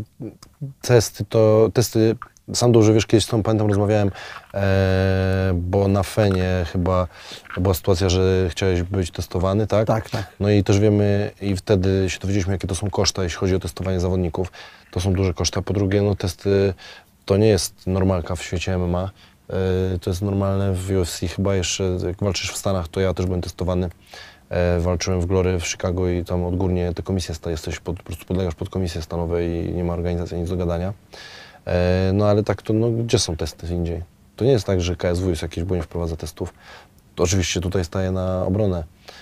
testy to, testy, sam dobrze wiesz, kiedyś z tą pamiętam rozmawiałem, e, bo na Fenie chyba była sytuacja, że chciałeś być testowany, tak? Tak, tak. No i też wiemy i wtedy się dowiedzieliśmy, jakie to są koszta, jeśli chodzi o testowanie zawodników. To są duże koszta. Po drugie, no testy to nie jest normalka w świecie M M A. E, to jest normalne w U F C chyba jeszcze, jak walczysz w Stanach, to ja też byłem testowany. E, walczyłem w Glory w Chicago i tam odgórnie te komisje, jesteś pod, po prostu podlegasz pod komisje stanowe i nie ma organizacji nic do gadania. E, no ale tak to, no gdzie są testy indziej? To nie jest tak, że K S W jest jakieś, bo nie wprowadza testów. To oczywiście tutaj staje na obronę,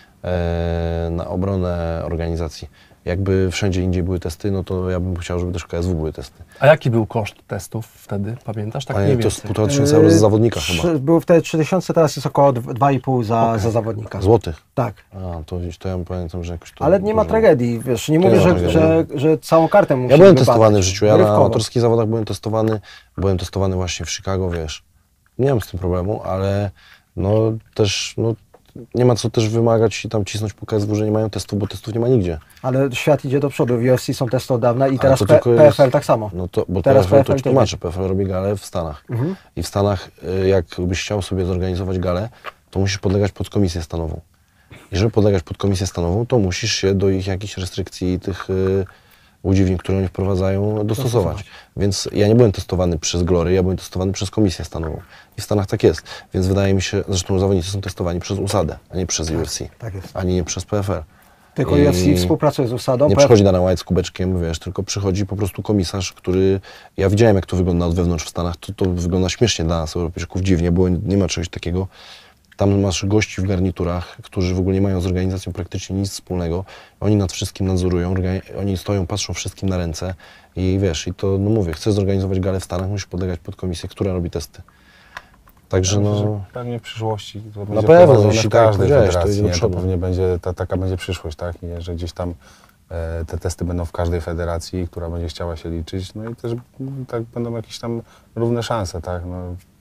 e, na obronę organizacji. Jakby wszędzie indziej były testy, no to ja bym chciał, żeby też w K S W były testy. A jaki był koszt testów wtedy, pamiętasz? Tak A mniej nie, to więcej. jest półtora tysiąca euro za zawodnika Trzy- chyba. Było wtedy trzy tysiące, teraz jest około dwa i pół za, za zawodnika. Złotych. Tak. A, to, to ja pamiętam, że jakoś to... Ale nie ma dużo. tragedii, wiesz, nie Nie mówię, ma że, tragedii. że, że całą kartę musimy Ja byłem badać. testowany w życiu, ja na Rywkowo. amatorskich zawodach byłem testowany, byłem testowany właśnie w Chicago, wiesz. Nie mam z tym problemu, ale no też, no nie ma co też wymagać i tam cisnąć po K S W, że nie mają testów, bo testów nie ma nigdzie. Ale świat idzie do przodu, w U F C są testy od dawna i teraz to P- tylko jest- P F L tak samo. No to, bo Teraz teraz P F L to P F L ci też tłumaczę, P F L robi galę w Stanach. Mhm. I w Stanach, y, jak byś chciał sobie zorganizować galę, to musisz podlegać pod komisję stanową. I żeby podlegać pod komisję stanową, to musisz się do ich jakichś restrykcji i tych y, udziwnień, które oni wprowadzają, dostosować. Więc ja nie byłem testowany przez Glory, ja byłem testowany przez komisję stanową. I w Stanach tak jest. Więc wydaje mi się, zresztą zawodnicy są testowani przez U S A D, a nie przez U F C. Tak jest. Ani nie przez P F L. Tylko I U F C współpracuje z U S A D-ą. Nie P F L przychodzi Dana White z kubeczkiem, wiesz, tylko przychodzi po prostu komisarz, który... Ja widziałem, jak to wygląda od wewnątrz w Stanach, to, to wygląda śmiesznie dla nas, Europejczyków, dziwnie, bo nie ma czegoś takiego. Tam masz gości w garniturach, którzy w ogóle nie mają z organizacją praktycznie nic wspólnego. Oni nad wszystkim nadzorują, organi- oni stoją, patrzą wszystkim na ręce i wiesz, i to, no mówię, chcesz zorganizować galę w Stanach, musisz podlegać pod komisję, która robi testy. Także Myślę, że no... pewnie w przyszłości to będzie pewno, prowadzone jeśli w tak jak każdej powiedziałeś, to federacji, idzie do nie? To przodu. pewnie będzie, ta, taka będzie przyszłość, tak? Nie? Że gdzieś tam e, te testy będą w każdej federacji, która będzie chciała się liczyć, no i też mm, tak będą jakieś tam równe szanse, tak? No,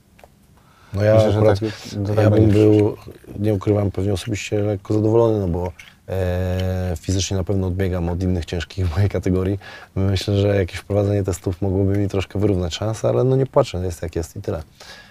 No ja myślę, że akurat, tak, że tak ja bym będzie był, nie ukrywam, pewnie osobiście lekko zadowolony, no bo e, fizycznie na pewno odbiegam od innych ciężkich w mojej kategorii. Myślę, że jakieś wprowadzenie testów mogłoby mi troszkę wyrównać szanse, ale no nie płaczę, jest jak jest i tyle.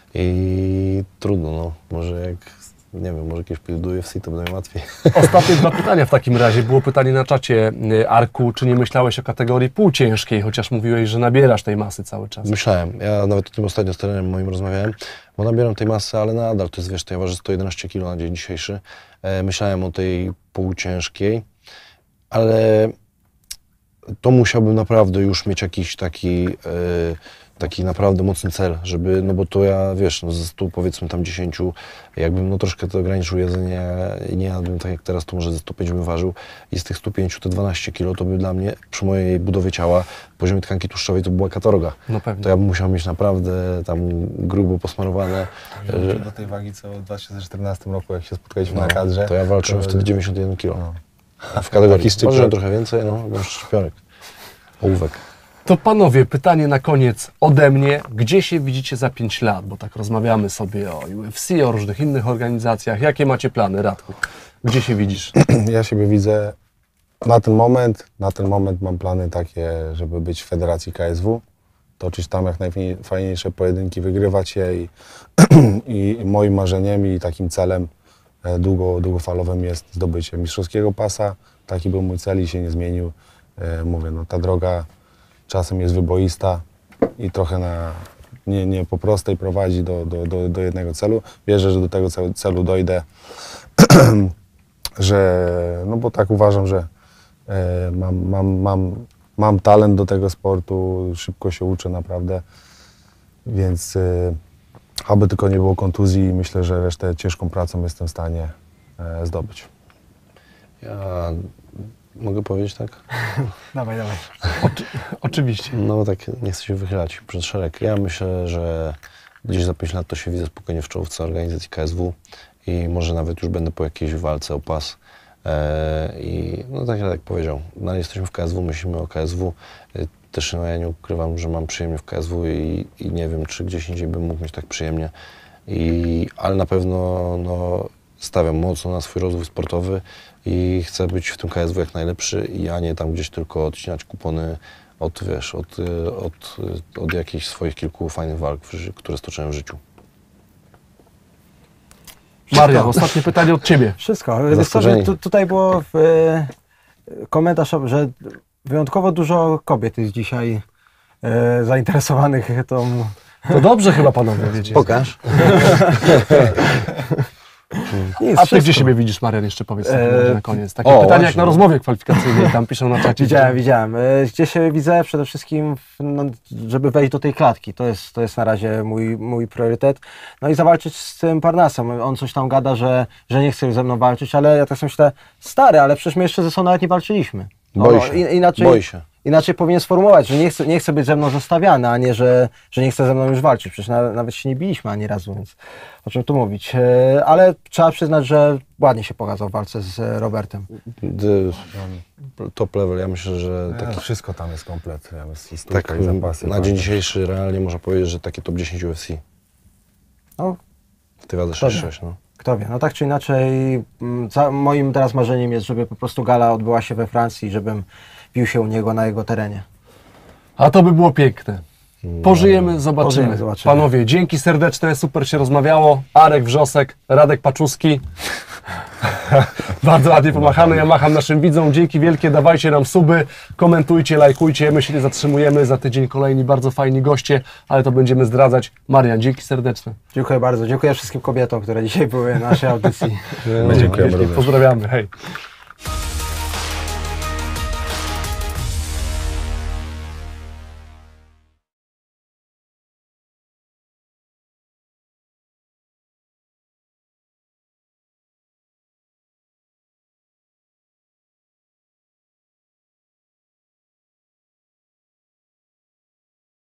I trudno, no, może jak, nie wiem, może kiedyś pójdę do U F C, to będzie łatwiej. Ostatnie dwa pytania w takim razie. Było pytanie na czacie, y, Arku, czy nie myślałeś o kategorii półciężkiej, chociaż mówiłeś, że nabierasz tej masy cały czas. Myślałem, ja nawet o tym ostatnio z trenerem moim rozmawiałem, bo nabieram tej masy, ale nadal to jest, wiesz, to ja ważę sto jedenaście kilo na dzień dzisiejszy. E, myślałem o tej półciężkiej, ale to musiałbym naprawdę już mieć jakiś taki, e, taki naprawdę mocny cel, żeby, no bo to ja, wiesz, no ze stu powiedzmy tam dziesięciu, jakbym no troszkę to ograniczył jedzenie i nie jadłbym tak jak teraz, to może ze stu pięciu bym ważył i z tych stu pięciu te dwanaście kilo to by dla mnie przy mojej budowie ciała, poziomie tkanki tłuszczowej to była katorga. No pewnie. To ja bym musiał mieć naprawdę tam grubo posmarowane. Że do tej wagi, co w dwa tysiące czternastym roku, jak się spotkaliśmy No, na kadrze. to ja walczyłem to- wtedy dziewięćdziesiąt jeden kilo. No. W kategorii Taki szczypior. ważyłem trochę więcej, no, mam szczypiorek. Ołówek. To panowie, pytanie na koniec ode mnie. Gdzie się widzicie za pięć lat? Bo tak rozmawiamy sobie o U F C, o różnych innych organizacjach. Jakie macie plany, Radku? Gdzie się widzisz? Ja siebie widzę na ten moment, na ten moment mam plany takie, żeby być w federacji K S W, toczyć tam jak najfajniejsze pojedynki, wygrywać je i, i moim marzeniem i takim celem e, długo, długofalowym jest zdobycie mistrzowskiego pasa. Taki był mój cel i się nie zmienił. E, Mówię, no ta droga czasem jest wyboista i trochę na, nie, nie po prostej prowadzi do, do, do, do jednego celu. Wierzę, że do tego ce- celu dojdę, że, no bo tak uważam, że e, mam, mam, mam, mam talent do tego sportu, szybko się uczę naprawdę, więc e, aby tylko nie było kontuzji, myślę, że resztę ciężką pracą jestem w stanie e, zdobyć. Ja mogę powiedzieć tak? Dawaj, dawaj. Oczy, oczywiście. No tak, nie chcę się wychylać przed szereg. Ja myślę, że gdzieś za pięć lat to się widzę spokojnie w czołówce organizacji K S W i może nawet już będę po jakiejś walce o pas. E, I no tak jak powiedział, no, jesteśmy w K S W, myślimy o K S W. E, też no, ja nie ukrywam, że mam przyjemnie w K S W i, i nie wiem, czy gdzieś indziej bym mógł mieć tak przyjemnie. I, ale na pewno no, stawiam mocno na swój rozwój sportowy i chcę być w tym K S W jak najlepszy, i a nie tam gdzieś tylko odcinać kupony od, wiesz, od, od, od jakichś swoich kilku fajnych walk, które stoczyłem w życiu. Marian, ostatnie pytanie od Ciebie. Wszystko. Wiesz co, że tu, tutaj było w, e, komentarz, że wyjątkowo dużo kobiet jest dzisiaj e, zainteresowanych tą... To dobrze chyba panowie, wiecie. Pokaż. Nic, A Ty wszystko. gdzie siebie widzisz, Marian, jeszcze powiedz Eee, na koniec. Takie o, pytanie właśnie. jak na rozmowie kwalifikacyjnej, tam piszą na czacie. Widziałem, widziałem. E, Gdzie się widzę? Przede wszystkim, w- no, żeby wejść do tej klatki. To jest, to jest na razie mój, mój priorytet. No i zawalczyć z tym Parnasem. On coś tam gada, że, że nie chce już ze mną walczyć, ale ja tak sobie myślę, stary, ale przecież my jeszcze ze sobą nawet nie walczyliśmy. Boi O, się, i- inaczej, boi się. Inaczej powinien sformułować, że nie chce, nie chce być ze mną zostawiany, a nie, że, że nie chce ze mną już walczyć. Przecież na, nawet się nie biliśmy ani razu, więc o czym tu mówić. E, ale trzeba przyznać, że ładnie się pokazał w walce z e, Robertem. D- Top level, ja myślę, że Tak, taki, wszystko tam jest komplet. Tam jest i stójka, tak i zapasy. na tak. dzień dzisiejszy realnie można powiedzieć, że takie top dziesięć U F C. No, W tej wadze sześć sześć, no. kto wie. No tak czy inaczej, mm, ca- moim teraz marzeniem jest, żeby po prostu gala odbyła się we Francji, żebym bił się u niego na jego terenie. A to by było piękne. Pożyjemy, zobaczymy. Pożyjemy, zobaczymy. Panowie, dzięki serdeczne, super się rozmawiało. Arek Wrzosek, Radek Paczuski. Bardzo ładnie pomachane, ja macham naszym widzom. Dzięki wielkie, dawajcie nam suby, komentujcie, lajkujcie. My się nie zatrzymujemy, za tydzień kolejni bardzo fajni goście, ale to będziemy zdradzać. Marian, dzięki serdeczne. Dziękuję bardzo. Dziękuję wszystkim kobietom, które dzisiaj były w naszej audycji. My dziękujemy również. Pozdrawiamy, hej.